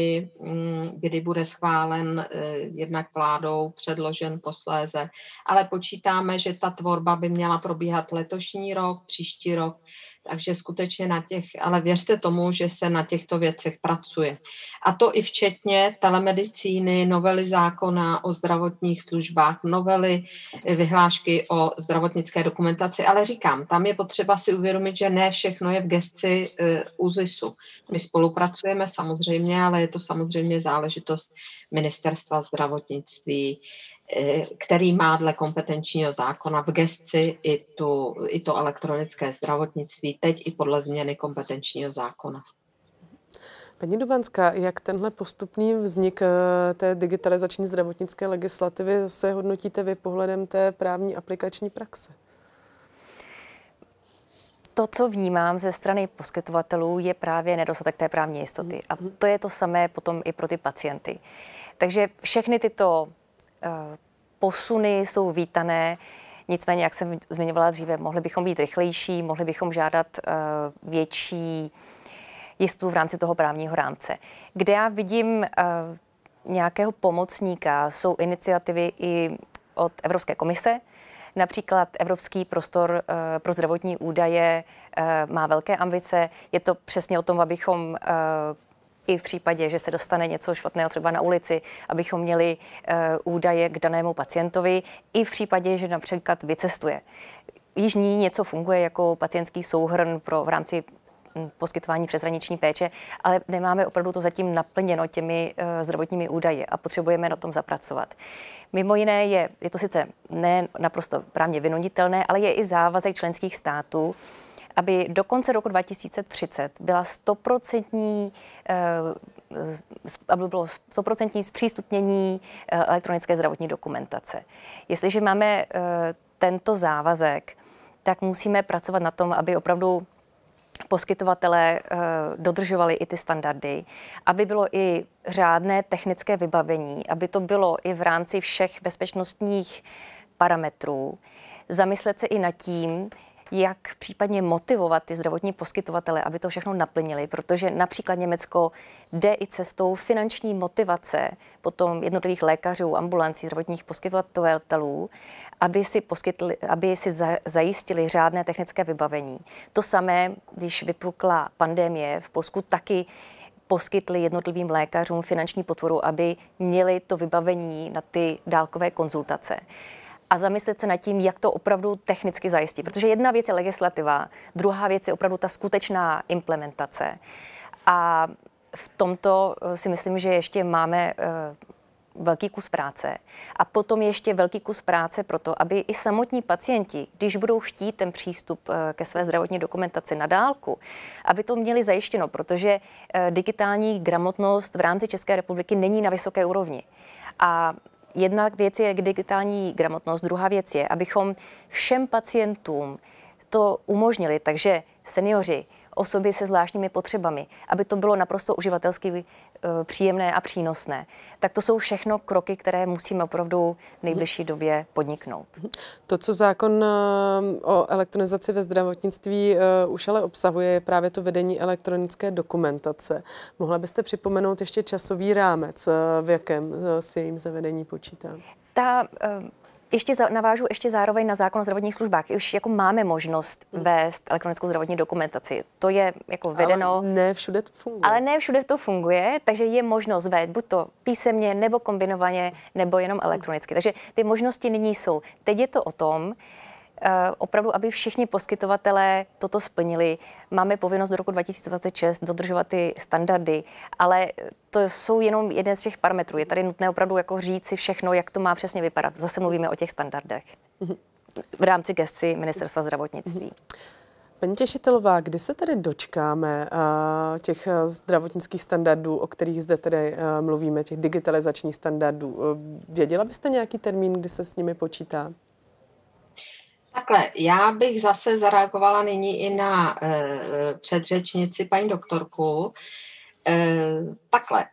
kdy bude schválen jednak vládou, předložen posléze. Ale počítáme, že ta tvorba by měla probíhat letošní rok, příští rok, takže skutečně ale věřte tomu, že se na těchto věcech pracuje. A to i včetně telemedicíny, novely zákona o zdravotních službách, novely vyhlášky o zdravotnické dokumentaci. Ale říkám, tam je potřeba si uvědomit, že ne všechno je v gesci ÚZISu. My spolupracujeme samozřejmě, ale je to samozřejmě záležitost Ministerstva zdravotnictví, který má dle kompetenčního zákona v gesci i to elektronické zdravotnictví, teď i podle změny kompetenčního zákona. Paní Dubanská, jak tenhle postupný vznik té digitalizační zdravotnické legislativy se hodnotíte vy pohledem té právní aplikační praxe? To, co vnímám ze strany poskytovatelů, je právě nedostatek té právní jistoty. A to je to samé potom i pro ty pacienty. Takže všechny tyto posuny jsou vítané, nicméně, jak jsem zmiňovala dříve, mohli bychom být rychlejší, mohli bychom žádat větší jistotu v rámci toho právního rámce. Kde já vidím nějakého pomocníka, jsou iniciativy i od Evropské komise. Například Evropský prostor pro zdravotní údaje má velké ambice. Je to přesně o tom, abychom i v případě, že se dostane něco špatného třeba na ulici, abychom měli údaje k danému pacientovi, i v případě, že například vycestuje. Již nyní něco funguje jako pacientský souhrn v rámci poskytování přeshraniční péče, ale nemáme opravdu to zatím naplněno těmi zdravotními údaji a potřebujeme na tom zapracovat. Mimo jiné je to sice ne naprosto právně vynutitelné, ale je i závazek členských států, aby do konce roku 2030 byla 100% aby bylo 100% zpřístupnění elektronické zdravotní dokumentace. Jestliže máme tento závazek, tak musíme pracovat na tom, aby opravdu poskytovatelé dodržovali i ty standardy, aby bylo i řádné technické vybavení, aby to bylo i v rámci všech bezpečnostních parametrů. Zamyslet se i nad tím, jak případně motivovat ty zdravotní poskytovatele, aby to všechno naplnili, protože například Německo jde i cestou finanční motivace potom jednotlivých lékařů, ambulancí, zdravotních poskytovatelů, aby si zajistili řádné technické vybavení. To samé, když vypukla pandemie v Polsku, taky poskytli jednotlivým lékařům finanční podporu, aby měli to vybavení na ty dálkové konzultace. A zamyslet se nad tím, jak to opravdu technicky zajistit. Protože jedna věc je legislativa, druhá věc je opravdu ta skutečná implementace. A v tomto si myslím, že ještě máme velký kus práce. A potom ještě velký kus práce pro to, aby i samotní pacienti, když budou chtít ten přístup ke své zdravotní dokumentaci na dálku, aby to měli zajištěno, protože digitální gramotnost v rámci České republiky není na vysoké úrovni. A jedna věc je digitální gramotnost, druhá věc je, abychom všem pacientům to umožnili, takže seniori, osoby se zvláštními potřebami, aby to bylo naprosto uživatelsky příjemné a přínosné. Tak to jsou všechno kroky, které musíme opravdu v nejbližší době podniknout. To, co zákon o elektronizaci ve zdravotnictví už ale obsahuje, je právě to vedení elektronické dokumentace. Mohla byste připomenout ještě časový rámec, v jakém s jejím zavedení počítá? Navážu ještě zároveň na zákon o zdravotních službách. Už jako máme možnost vést elektronickou zdravotní dokumentaci. To je jako vedeno. Ale ne všude to funguje. Ale ne všude to funguje, takže je možnost vést buď to písemně, nebo kombinovaně, nebo jenom elektronicky. Takže ty možnosti nyní jsou. Teď je to o tom, opravdu, aby všichni poskytovatelé toto splnili. Máme povinnost do roku 2026 dodržovat ty standardy, ale to jsou jenom jeden z těch parametrů. Je tady nutné opravdu jako říct si všechno, jak to má přesně vypadat. Zase mluvíme o těch standardech v rámci gesci Ministerstva zdravotnictví. Paní Těšitelová, kdy se tedy dočkáme těch zdravotnických standardů, o kterých zde tedy mluvíme, těch digitalizačních standardů? Věděla byste nějaký termín, kdy se s nimi počítá? Takhle, já bych zase zareagovala nyní i na předřečnici, paní doktorku. Takhle,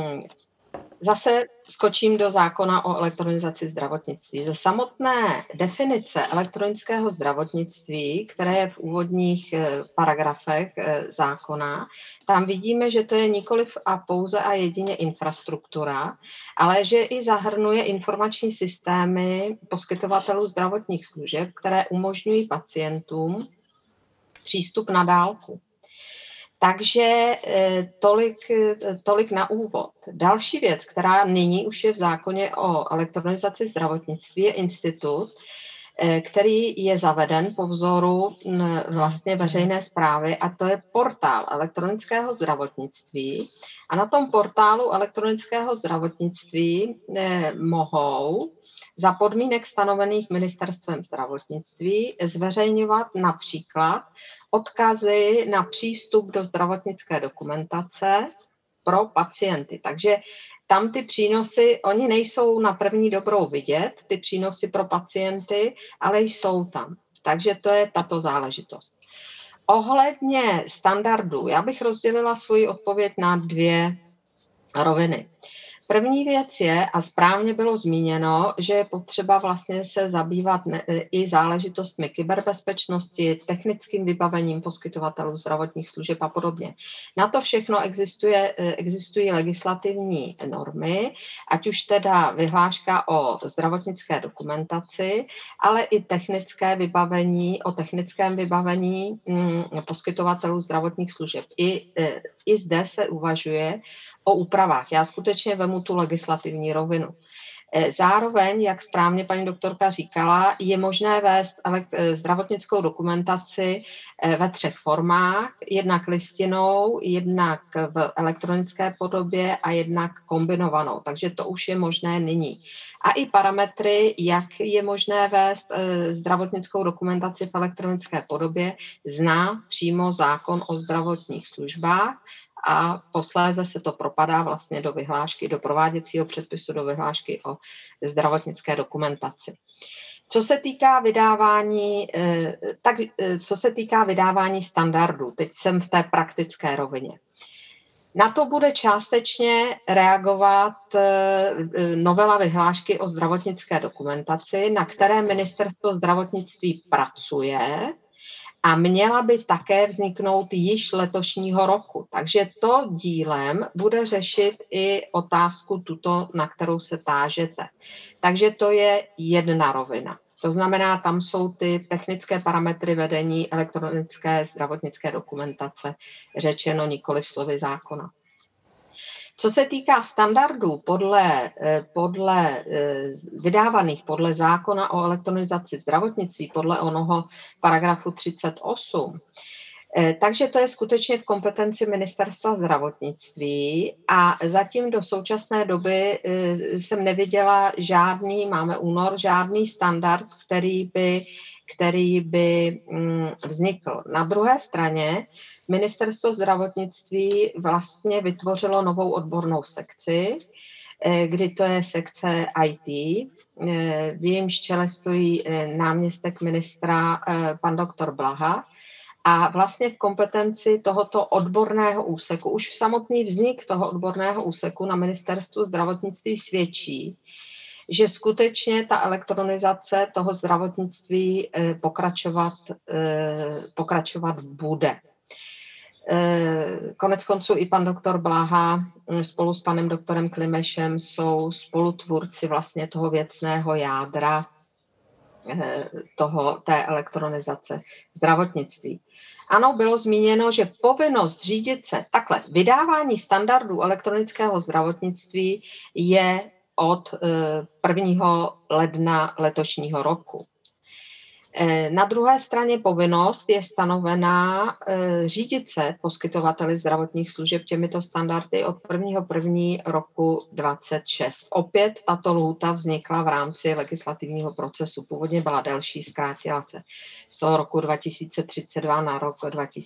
zase skočím do zákona o elektronizaci zdravotnictví. Ze samotné definice elektronického zdravotnictví, které je v úvodních paragrafech zákona, tam vidíme, že to je nikoliv a pouze a jedině infrastruktura, ale že i zahrnuje informační systémy poskytovatelů zdravotních služeb, které umožňují pacientům přístup na dálku. Takže tolik na úvod. Další věc, která nyní už je v zákoně o elektronizaci zdravotnictví, je institut, který je zaveden po vzoru vlastně veřejné správy, a to je portál elektronického zdravotnictví. A na tom portálu elektronického zdravotnictví mohou za podmínek stanovených Ministerstvem zdravotnictví zveřejňovat například odkazy na přístup do zdravotnické dokumentace pro pacienty. Takže tam ty přínosy, oni nejsou na první dobrou vidět, ty přínosy pro pacienty, ale jsou tam. Takže to je tato záležitost. Ohledně standardů, já bych rozdělila svoji odpověď na dvě roviny. První věc je, a správně bylo zmíněno, že je potřeba vlastně se zabývat i záležitostmi kyberbezpečnosti, technickým vybavením poskytovatelů zdravotních služeb a podobně. Na to všechno existují legislativní normy, ať už teda vyhláška o zdravotnické dokumentaci, ale i o technickém vybavení poskytovatelů zdravotních služeb. I zde se uvažuje o úpravách. Já skutečně vemu tu legislativní rovinu. Zároveň, jak správně paní doktorka říkala, je možné vést zdravotnickou dokumentaci ve 3 formách, jednak listinou, jednak v elektronické podobě a jednak kombinovanou. Takže to už je možné nyní. A i parametry, jak je možné vést zdravotnickou dokumentaci v elektronické podobě, zná přímo zákon o zdravotních službách, a posléze se to propadá vlastně do vyhlášky, do prováděcího předpisu, do vyhlášky o zdravotnické dokumentaci. Co se týká vydávání standardů, teď jsem v té praktické rovině. Na to bude částečně reagovat novela vyhlášky o zdravotnické dokumentaci, na které Ministerstvo zdravotnictví pracuje, a měla by také vzniknout již letošního roku. Takže to dílem bude řešit i otázku tuto, na kterou se tážete. Takže to je jedna rovina. To znamená, tam jsou ty technické parametry vedení elektronické zdravotnické dokumentace řečeno nikoliv slovy zákona. Co se týká standardů vydávaných podle zákona o elektronizaci zdravotnictví, podle onoho paragrafu 38, takže to je skutečně v kompetenci Ministerstva zdravotnictví a zatím do současné doby jsem neviděla máme únor, žádný standard, který by vznikl. Na druhé straně Ministerstvo zdravotnictví vlastně vytvořilo novou odbornou sekci, kdy to je sekce IT. V jejímž čele stojí náměstek ministra pan doktor Blaha. A vlastně v kompetenci tohoto odborného úseku, už v samotný vznik toho odborného úseku na Ministerstvu zdravotnictví svědčí, že skutečně ta elektronizace toho zdravotnictví pokračovat bude. Konec konců i pan doktor Bláha spolu s panem doktorem Klimešem jsou spolutvůrci vlastně toho věcného jádra té elektronizace zdravotnictví. Ano, bylo zmíněno, že povinnost řídit se takhle. Vydávání standardů elektronického zdravotnictví je od 1. ledna letošního roku. Na druhé straně povinnost je stanovená řídit se poskytovateli zdravotních služeb těmito standardy od 1. roku 2026. Opět tato lhůta vznikla v rámci legislativního procesu. Původně byla delší, zkrátila se z toho roku 2032 na rok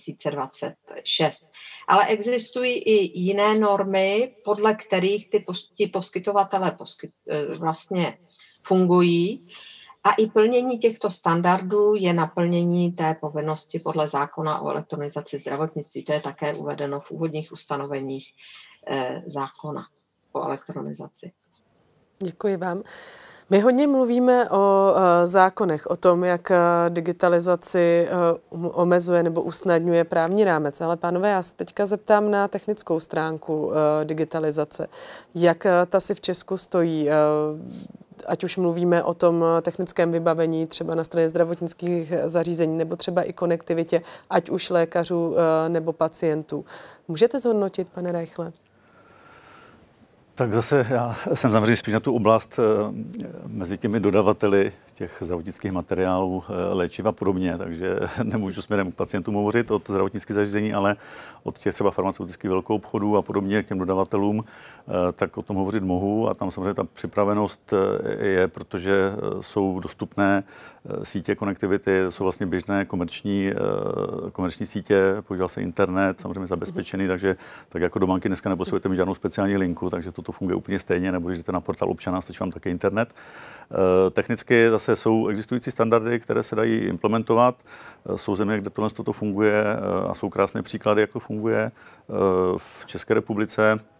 2026. Ale existují i jiné normy, podle kterých ti poskytovatelé vlastně fungují. A i plnění těchto standardů je naplnění té povinnosti podle zákona o elektronizaci zdravotnictví. To je také uvedeno v úvodních ustanoveních zákona o elektronizaci. Děkuji vám. My hodně mluvíme o zákonech, o tom, jak digitalizaci omezuje nebo usnadňuje právní rámec. Ale pánové, já se teďka zeptám na technickou stránku digitalizace. Jak ta si v Česku stojí? Ať už mluvíme o tom technickém vybavení třeba na straně zdravotnických zařízení nebo třeba i konektivitě, ať už lékařů nebo pacientů. Můžete zhodnotit, pane Reichle? Tak zase já jsem zaměřený spíš na tu oblast mezi těmi dodavateli těch zdravotnických materiálů, léčiv a podobně, takže nemůžu směrem k pacientům hovořit od zdravotnických zařízení, ale od těch třeba farmaceutických velkou obchodů a podobně k těm dodavatelům, tak o tom hovořit mohu a tam samozřejmě ta připravenost je, protože jsou dostupné sítě konektivity, jsou vlastně běžné komerční sítě, používá se internet, samozřejmě zabezpečený, takže tak jako do banky dneska nepotřebujete mít žádnou speciální linku, takže toto funguje úplně stejně, nebo když jdete na portál občana, stačí vám také internet. Technicky zase jsou existující standardy, které se dají implementovat. Jsou země, kde toto funguje a jsou krásné příklady, jak to funguje. V České republice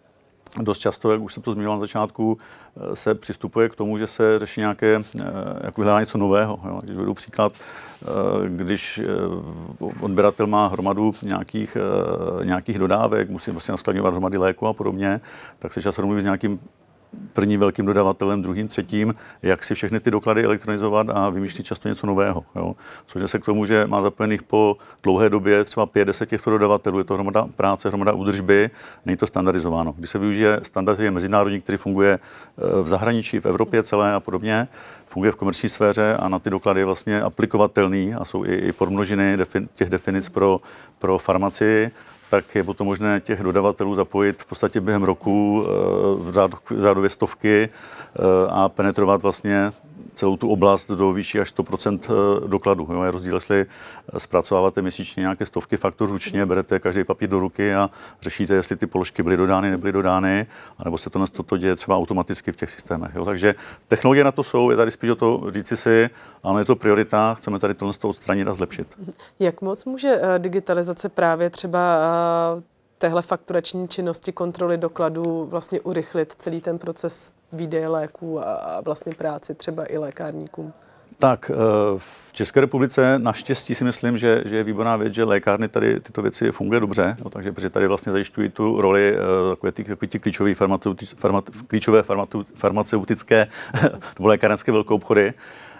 dost často, jak už jsem to zmiňoval na začátku, se přistupuje k tomu, že se řeší nějaké, jako hledá něco nového. Jo. Když uvedu příklad, když odběratel má hromadu nějakých dodávek, musí vlastně naskladňovat hromady léku a podobně, tak se často domluví s nějakým prvním velkým dodavatelem, druhým, třetím, jak si všechny ty doklady elektronizovat a vymýšlet často něco nového. Jo. Což je se k tomu, že má zapojených po dlouhé době třeba 5-10 těchto dodavatelů, je to hromada práce, hromada údržby, není to standardizováno. Když se využije standard je mezinárodní, který funguje v zahraničí, v Evropě celé a podobně, funguje v komerční sféře a na ty doklady je vlastně aplikovatelný a jsou i podmnožiny těch definic pro farmacii, tak je potom možné těch dodavatelů zapojit v podstatě během roku řádově stovky a penetrovat vlastně celou tu oblast do výši až 100% dokladů. Jo, je rozdíl, jestli zpracováváte měsíčně nějaké stovky faktur ručně, berete každý papír do ruky a řešíte, jestli ty položky byly dodány, nebyly dodány, anebo se to děje třeba automaticky v těch systémech. Jo. Takže technologie na to jsou, je tady spíš o to říci si, ano, je to priorita, chceme tady tohle odstranit a zlepšit. Jak moc může digitalizace právě třeba téhle fakturační činnosti, kontroly dokladů vlastně urychlit celý ten proces výdeje léků a vlastně práci třeba i lékárníkům? Tak v České republice naštěstí si myslím, že je výborná věc, že lékárny tady tyto věci funguje dobře, no, takže protože tady vlastně zajišťují tu roli takové ty klíčové farmaceutické nebo lékárenské velkou obchody.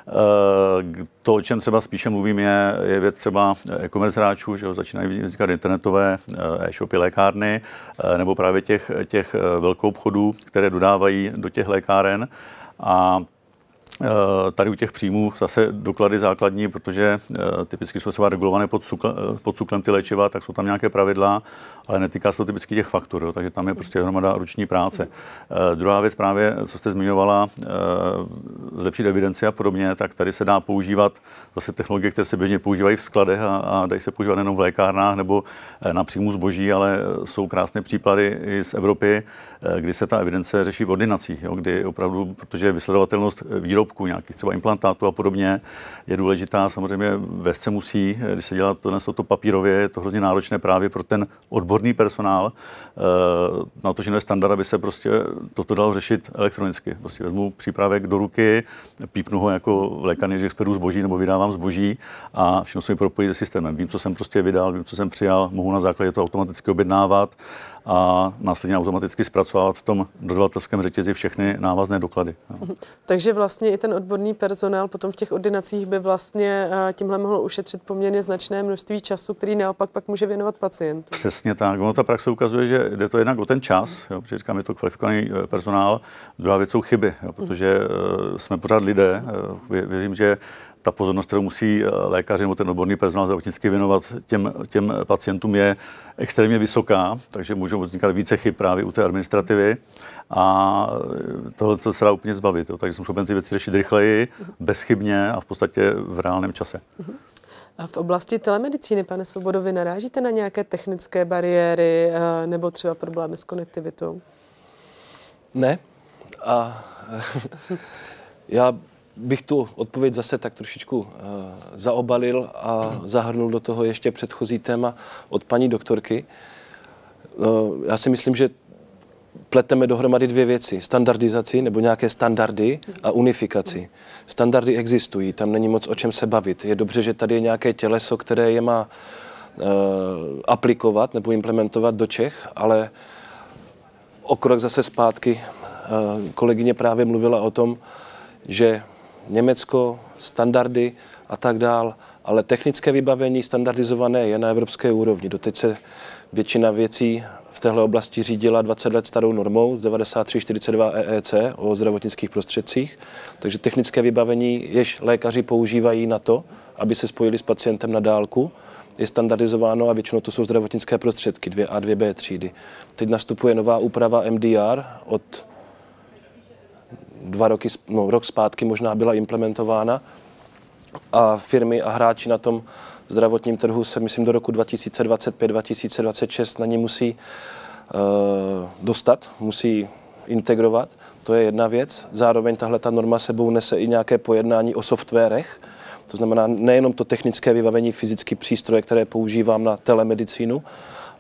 To, o čem třeba spíše mluvím, je věc třeba e-commerce hráčů, že začínají vznikat internetové e-shopy, lékárny, nebo právě těch velkou obchodů, které dodávají do těch lékáren. A tady u těch příjmů zase doklady základní, protože typicky jsou třeba regulované pod cuklem ty léčiva, tak jsou tam nějaké pravidla, ale netýká se to typicky těch faktur, jo, takže tam je prostě hromada ruční práce. Druhá věc právě, co jste zmiňovala, zlepšit evidenci a podobně, tak tady se dá používat zase technologie, které se běžně používají v skladech a dají se používat nejenom v lékárnách nebo na příjmu zboží, ale jsou krásné příklady i z Evropy, kdy se ta evidence řeší v ordinacích, jo, kdy opravdu, protože vysledovatelnost výrobků, nějakých třeba implantátů a podobně je důležitá. Samozřejmě vesce musí, když se dělá to papírově, je to hrozně náročné právě pro ten odborný personál. Na to, že je standard, aby se prostě toto dalo řešit elektronicky. Prostě vezmu přípravek do ruky, pípnu ho jako lékárník, že experu zboží nebo vydávám zboží a všechno se mi propojí se systémem. Vím, co jsem prostě vydal, vím, co jsem přijal, mohu na základě toho automaticky objednávat a následně automaticky zpracovat v tom dodavatelském řetězi všechny návazné doklady. Takže vlastně i ten odborný personál potom v těch ordinacích by vlastně tímhle mohl ušetřit poměrně značné množství času, který naopak pak může věnovat pacientům. Přesně tak. Ono ta praxe ukazuje, že jde to jednak o ten čas, jo, protože říkám, je to kvalifikovaný personál. Druhá věc jsou chyby, jo, protože jsme pořád lidé. Věřím, že ta pozornost, kterou musí lékaři nebo ten odborný personál zdravotnický věnovat těm pacientům, je extrémně vysoká, takže můžou vznikat více chyb právě u té administrativy a tohle se dá úplně zbavit. Jo. Takže jsme schopni ty věci řešit rychleji, bezchybně a v podstatě v reálném čase. A v oblasti telemedicíny, pane Svobodo, vy narážíte na nějaké technické bariéry nebo třeba problémy s konektivitou? Ne. A já bych tu odpověď zase tak trošičku zaobalil a zahrnul do toho ještě předchozí téma od paní doktorky. Já si myslím, že pleteme dohromady dvě věci. Standardizaci nebo nějaké standardy a unifikaci. Standardy existují, tam není moc o čem se bavit. Je dobře, že tady je nějaké těleso, které je má aplikovat nebo implementovat do Čech, ale o krok zase zpátky kolegyně právě mluvila o tom, že Německo, standardy a tak dál, ale technické vybavení standardizované je na evropské úrovni. Doteď se většina věcí v téhle oblasti řídila 20 let starou normou z 9342 EEC o zdravotnických prostředcích, takže technické vybavení, jež lékaři používají na to, aby se spojili s pacientem na dálku, je standardizováno a většinou to jsou zdravotnické prostředky 2A, 2B třídy. Teď nastupuje nová úprava MDR od rok zpátky možná byla implementována a firmy a hráči na tom zdravotním trhu se, myslím, do roku 2025-2026 na ní musí dostat, musí integrovat. To je jedna věc. Zároveň tahle ta norma sebou nese i nějaké pojednání o softwarech. To znamená nejenom to technické vybavení, fyzické přístroje, které používám na telemedicínu,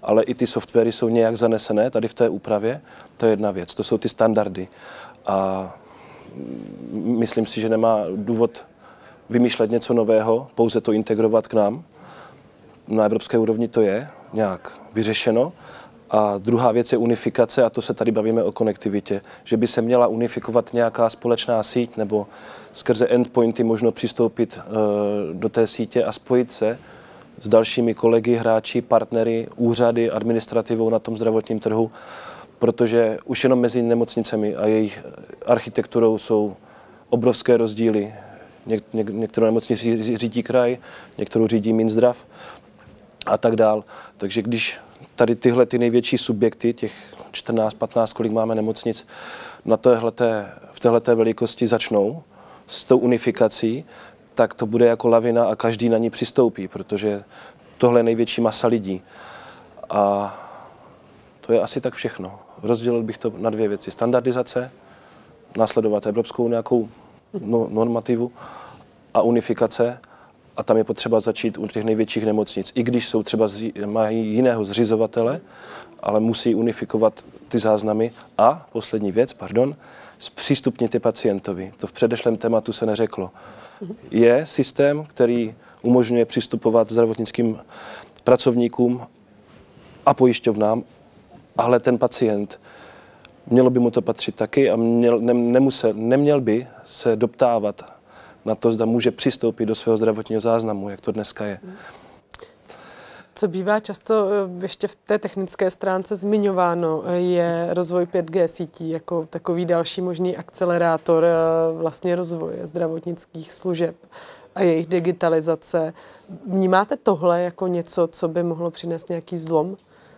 ale i ty softwary jsou nějak zanesené tady v té úpravě. To je jedna věc, to jsou ty standardy. A myslím si, že nemá důvod vymýšlet něco nového, pouze to integrovat k nám. Na evropské úrovni to je nějak vyřešeno. A druhá věc je unifikace, a to se tady bavíme o konektivitě, že by se měla unifikovat nějaká společná síť nebo skrze endpointy možno přistoupit do té sítě a spojit se s dalšími kolegy, hráči, partnery, úřady, administrativou na tom zdravotním trhu, protože už jenom mezi nemocnicemi a jejich architekturou jsou obrovské rozdíly. Některou nemocnici řídí kraj, některou řídí Minzdrav a tak dál. Takže když tady tyhle ty největší subjekty, těch 14, 15, kolik máme nemocnic, v téhleté velikosti začnou s tou unifikací, tak to bude jako lavina a každý na ní přistoupí, protože tohle je největší masa lidí. A to je asi tak všechno. Rozdělil bych to na dvě věci. Standardizace, následovat evropskou nějakou normativu a unifikace. A tam je potřeba začít u těch největších nemocnic. I když jsou třeba mají jiného zřizovatele, ale musí unifikovat ty záznamy. A poslední věc, zpřístupnit je pacientovi. To v předešlém tématu se neřeklo. Je systém, který umožňuje přistupovat zdravotnickým pracovníkům a pojišťovnám, ale ten pacient, mělo by mu to patřit taky a neměl by se doptávat na to, zda může přistoupit do svého zdravotního záznamu, jak to dneska je. Co bývá často ještě v té technické stránce zmiňováno, je rozvoj 5G sítí jako takový další možný akcelerátor vlastně rozvoje zdravotnických služeb a jejich digitalizace. Vnímáte tohle jako něco, co by mohlo přinést nějaký zlom?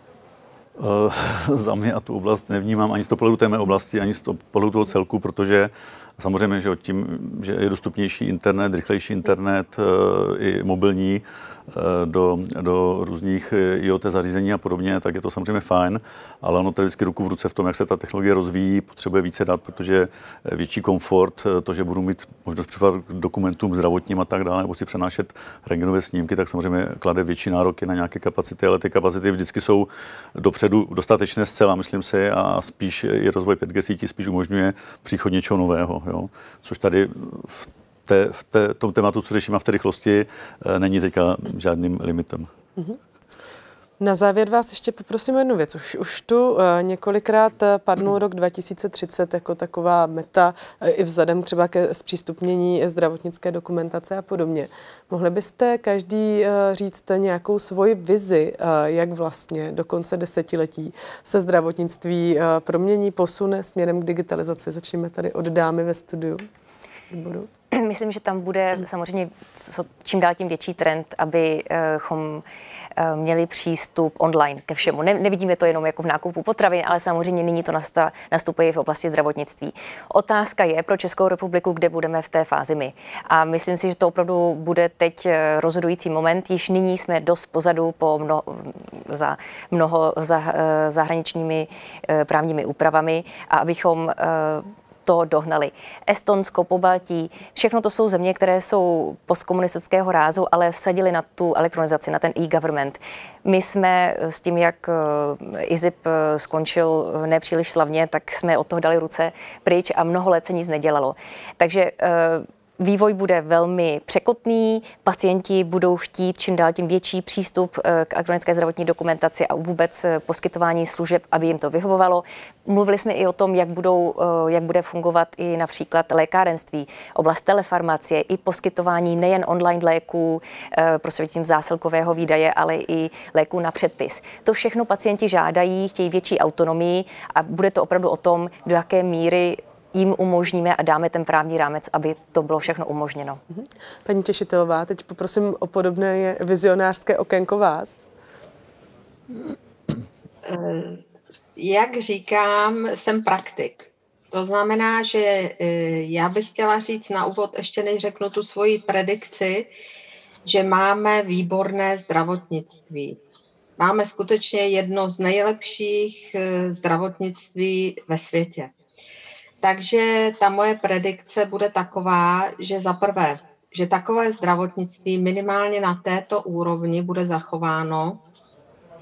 Za mě a tu oblast nevnímám ani z toho pohledu té mé oblasti, ani z toho pohledu toho celku, protože samozřejmě, že tím, že je dostupnější internet, rychlejší internet, i mobilní do různých IoT zařízení a podobně, tak je to samozřejmě fajn, ale ono to je vždycky ruku v ruce v tom, jak se ta technologie rozvíjí, potřebuje více dat, protože větší komfort, to, že budu mít možnost připad k dokumentům zdravotním a tak dále, nebo si přenášet rentgenové snímky, tak samozřejmě klade větší nároky na nějaké kapacity, ale ty kapacity vždycky jsou dopředu dostatečné zcela, myslím si, a spíš i rozvoj 5G sítí spíš umožňuje příchod něčeho nového, jo? Což tady v tom tématu, co řešíme v té rychlosti, není teďka žádným limitem. Na závěr vás ještě poprosím jednu věc. Už tu několikrát padnul rok 2030 jako taková meta, i vzhledem třeba ke zpřístupnění zdravotnické dokumentace a podobně. Mohli byste každý říct nějakou svoji vizi, jak vlastně do konce desetiletí se zdravotnictví promění, posune směrem k digitalizaci? Začneme tady od dámy ve studiu. Myslím, že tam bude samozřejmě čím dál tím větší trend, abychom měli přístup online ke všemu. Nevidíme to jenom jako v nákupu potravin, ale samozřejmě nyní to nastupuje v oblasti zdravotnictví. Otázka je pro Českou republiku, kde budeme v té fázi my. A myslím si, že to opravdu bude teď rozhodující moment. Již nyní jsme dost pozadu za zahraničními právními úpravami a abychom to dohnali. Estonsko, Pobaltí, všechno to jsou země, které jsou postkomunistického rázu, ale vsadili na tu elektronizaci, na ten e-government. My jsme s tím, jak IZIP skončil nepříliš slavně, tak jsme od toho dali ruce pryč a mnoho let se nic nedělalo. Takže vývoj bude velmi překotný, pacienti budou chtít čím dál tím větší přístup k elektronické zdravotní dokumentaci a vůbec poskytování služeb, aby jim to vyhovovalo. Mluvili jsme i o tom, jak bude fungovat i například lékárenství, oblast telefarmacie, i poskytování nejen online léků prostřednictvím zásilkového výdaje, ale i léků na předpis. To všechno pacienti žádají, chtějí větší autonomii a bude to opravdu o tom, do jaké míry jim umožníme a dáme ten právní rámec, aby to bylo všechno umožněno. Paní Těšitelová, teď poprosím o podobné vizionářské okénko vás. Jak říkám, jsem praktik. To znamená, že já bych chtěla říct na úvod, ještě než řeknu tu svoji predikci, že máme výborné zdravotnictví. Máme skutečně jedno z nejlepších zdravotnictví ve světě. Takže ta moje predikce bude taková, že za prvé, že takové zdravotnictví minimálně na této úrovni bude zachováno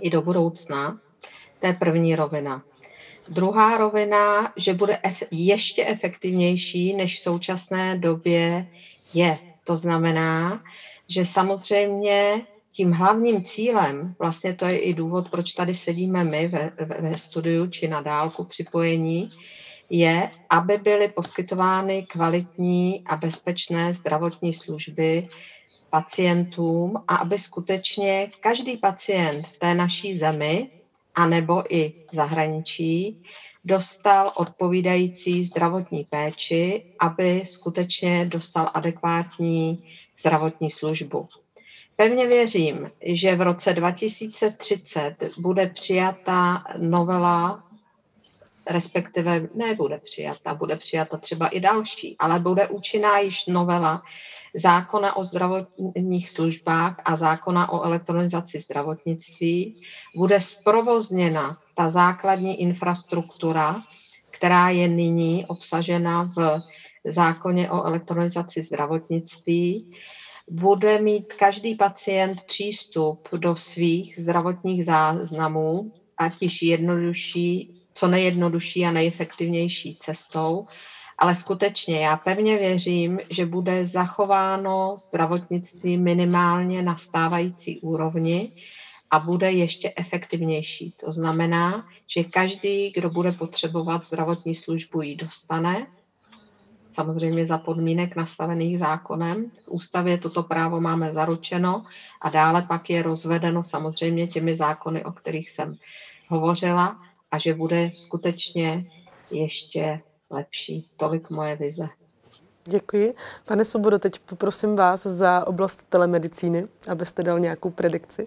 i do budoucna. To je první rovina. Druhá rovina, že bude ještě efektivnější, než v současné době je. To znamená, že samozřejmě tím hlavním cílem, vlastně to je i důvod, proč tady sedíme my ve studiu či na dálku připojení, je, aby byly poskytovány kvalitní a bezpečné zdravotní služby pacientům a aby skutečně každý pacient v té naší zemi, anebo i v zahraničí, dostal odpovídající zdravotní péči, aby skutečně dostal adekvátní zdravotní službu. Pevně věřím, že v roce 2030 bude přijata novela, respektive nebude přijata, bude přijata třeba i další, ale bude účinná již novela zákona o zdravotních službách a zákona o elektronizaci zdravotnictví. Bude zprovozněna ta základní infrastruktura, která je nyní obsažena v zákoně o elektronizaci zdravotnictví. Bude mít každý pacient přístup do svých zdravotních záznamů, ať již jednodušší, co nejjednodušší a nejefektivnější cestou, ale skutečně já pevně věřím, že bude zachováno zdravotnictví minimálně na stávající úrovni a bude ještě efektivnější. To znamená, že každý, kdo bude potřebovat zdravotní službu, ji dostane, samozřejmě za podmínek nastavených zákonem. V ústavě toto právo máme zaručeno a dále pak je rozvedeno samozřejmě těmi zákony, o kterých jsem hovořila, a že bude skutečně ještě lepší. Tolik moje vize. Děkuji. Pane Svobodo, teď poprosím vás za oblast telemedicíny, abyste dal nějakou predikci.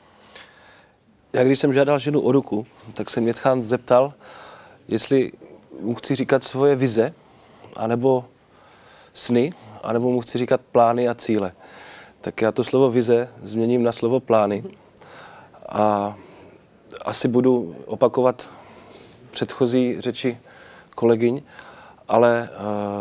Já když jsem žádal ženu o ruku, tak se mě tchán zeptal, jestli mu chci říkat svoje vize, anebo sny, anebo mu chci říkat plány a cíle. Tak já to slovo vize změním na slovo plány a asi budu opakovat předchozí řeči kolegyň, ale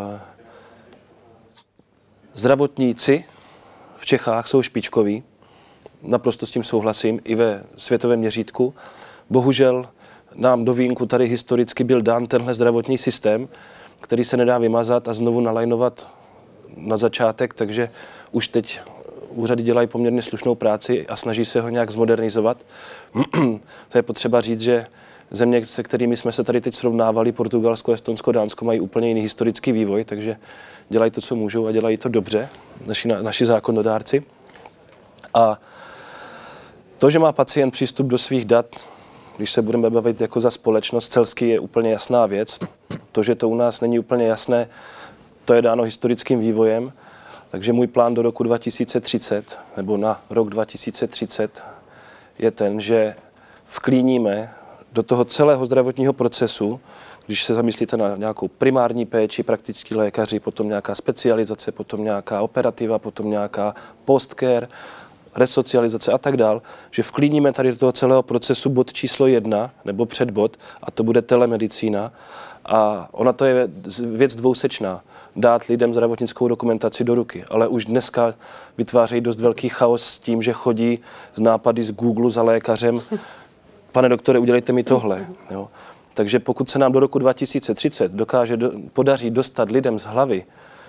zdravotníci v Čechách jsou špičkoví, naprosto s tím souhlasím, i ve světovém měřítku. Bohužel nám do vínku tady historicky byl dán tenhle zdravotní systém, který se nedá vymazat a znovu nalajnovat na začátek, takže už teď úřady dělají poměrně slušnou práci a snaží se ho nějak zmodernizovat. To je potřeba říct, že země, se kterými jsme se tady teď srovnávali, Portugalsko, Estonsko, Dánsko, mají úplně jiný historický vývoj, takže dělají to, co můžou a dělají to dobře, naši zákonodárci. A to, že má pacient přístup do svých dat, když se budeme bavit jako za společnost celsky, je úplně jasná věc. To, že to u nás není úplně jasné, to je dáno historickým vývojem. Takže můj plán do roku 2030, nebo na rok 2030, je ten, že vklíníme do toho celého zdravotního procesu, když se zamyslíte na nějakou primární péči, praktičtí lékaři, potom nějaká specializace, potom nějaká operativa, potom nějaká postcare, resocializace a tak dál, že vklíníme tady do toho celého procesu bod číslo 1 nebo předbod a to bude telemedicína. A ona to je věc dvousečná. Dát lidem zdravotnickou dokumentaci do ruky, ale už dneska vytvářejí dost velký chaos s tím, že chodí z nápady z Google za lékařem. Pane doktore, udělejte mi tohle. Jo. Takže pokud se nám do roku 2030 podaří dostat lidem z hlavy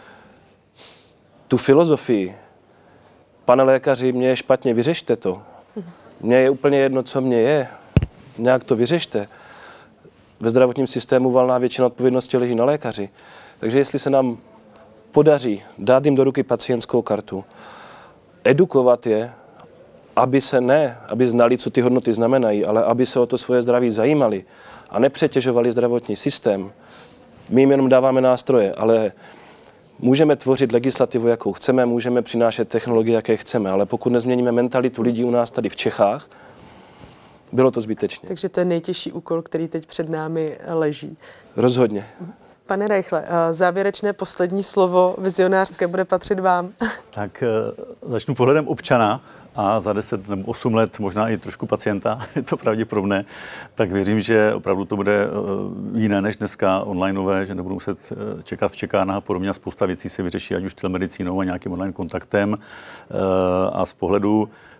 tu filozofii, pane lékaři, mě je špatně, vyřešte to. Mně je úplně jedno, co mě je. Nějak to vyřešte. Ve zdravotním systému valná většina odpovědnosti leží na lékaři. Takže jestli se nám podaří dát jim do ruky pacientskou kartu, edukovat je, aby znali, co ty hodnoty znamenají, ale aby se o to svoje zdraví zajímali a nepřetěžovali zdravotní systém. My jim jenom dáváme nástroje, ale můžeme tvořit legislativu, jakou chceme, můžeme přinášet technologie, jaké chceme, ale pokud nezměníme mentalitu lidí u nás tady v Čechách, bylo to zbytečně. Takže to je nejtěžší úkol, který teď před námi leží. Rozhodně. Pane Reichle, závěrečné poslední slovo vizionářské bude patřit vám. Tak začnu pohledem občana a za 10 nebo 8 let možná i trošku pacienta, je to pravděpodobné, tak věřím, že opravdu to bude jiné než dneska onlineové, že nebudu muset čekat v čekárnách a podobně a spousta věcí se vyřeší, ať už telemedicínou a nějakým online kontaktem. A z pohledu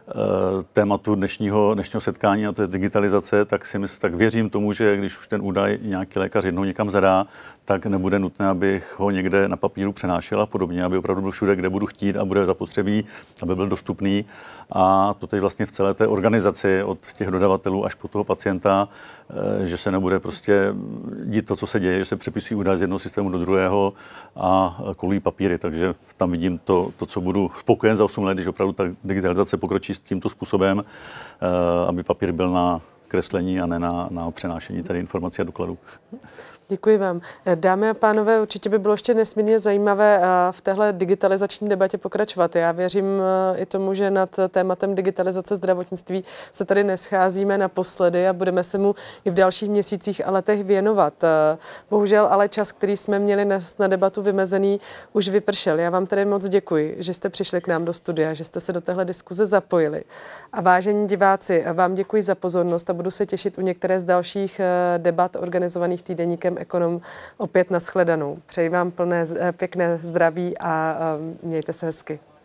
tématu dnešního setkání, a to je digitalizace, tak věřím tomu, že když už ten údaj nějaký lékař jednou někam zadá, tak nebude nutné, abych ho někde na papíru přenášel a podobně, aby opravdu byl všude, kde budu chtít a bude zapotřebí, aby byl dostupný. A to teď vlastně v celé té organizaci od těch dodavatelů až po toho pacienta, že se nebude prostě dít to, co se děje, že se přepisují údaje z jednoho systému do druhého a kolují papíry. Takže tam vidím to, co budu spokojen za 8 let, když opravdu ta digitalizace pokročí s tímto způsobem, aby papír byl na kreslení a ne na přenášení tady informací a dokladů. Děkuji vám. Dámy a pánové, určitě by bylo ještě nesmírně zajímavé v téhle digitalizační debatě pokračovat. Já věřím i tomu, že nad tématem digitalizace zdravotnictví se tady nescházíme naposledy a budeme se mu i v dalších měsících a letech věnovat. Bohužel ale čas, který jsme měli na debatu vymezený, už vypršel. Já vám tedy moc děkuji, že jste přišli k nám do studia, že jste se do téhle diskuze zapojili. A vážení diváci, vám děkuji za pozornost a budu se těšit u některé z dalších debat organizovaných týdeníkem Ekonom opět nashledanou. Přeji vám pěkné zdraví a mějte se hezky.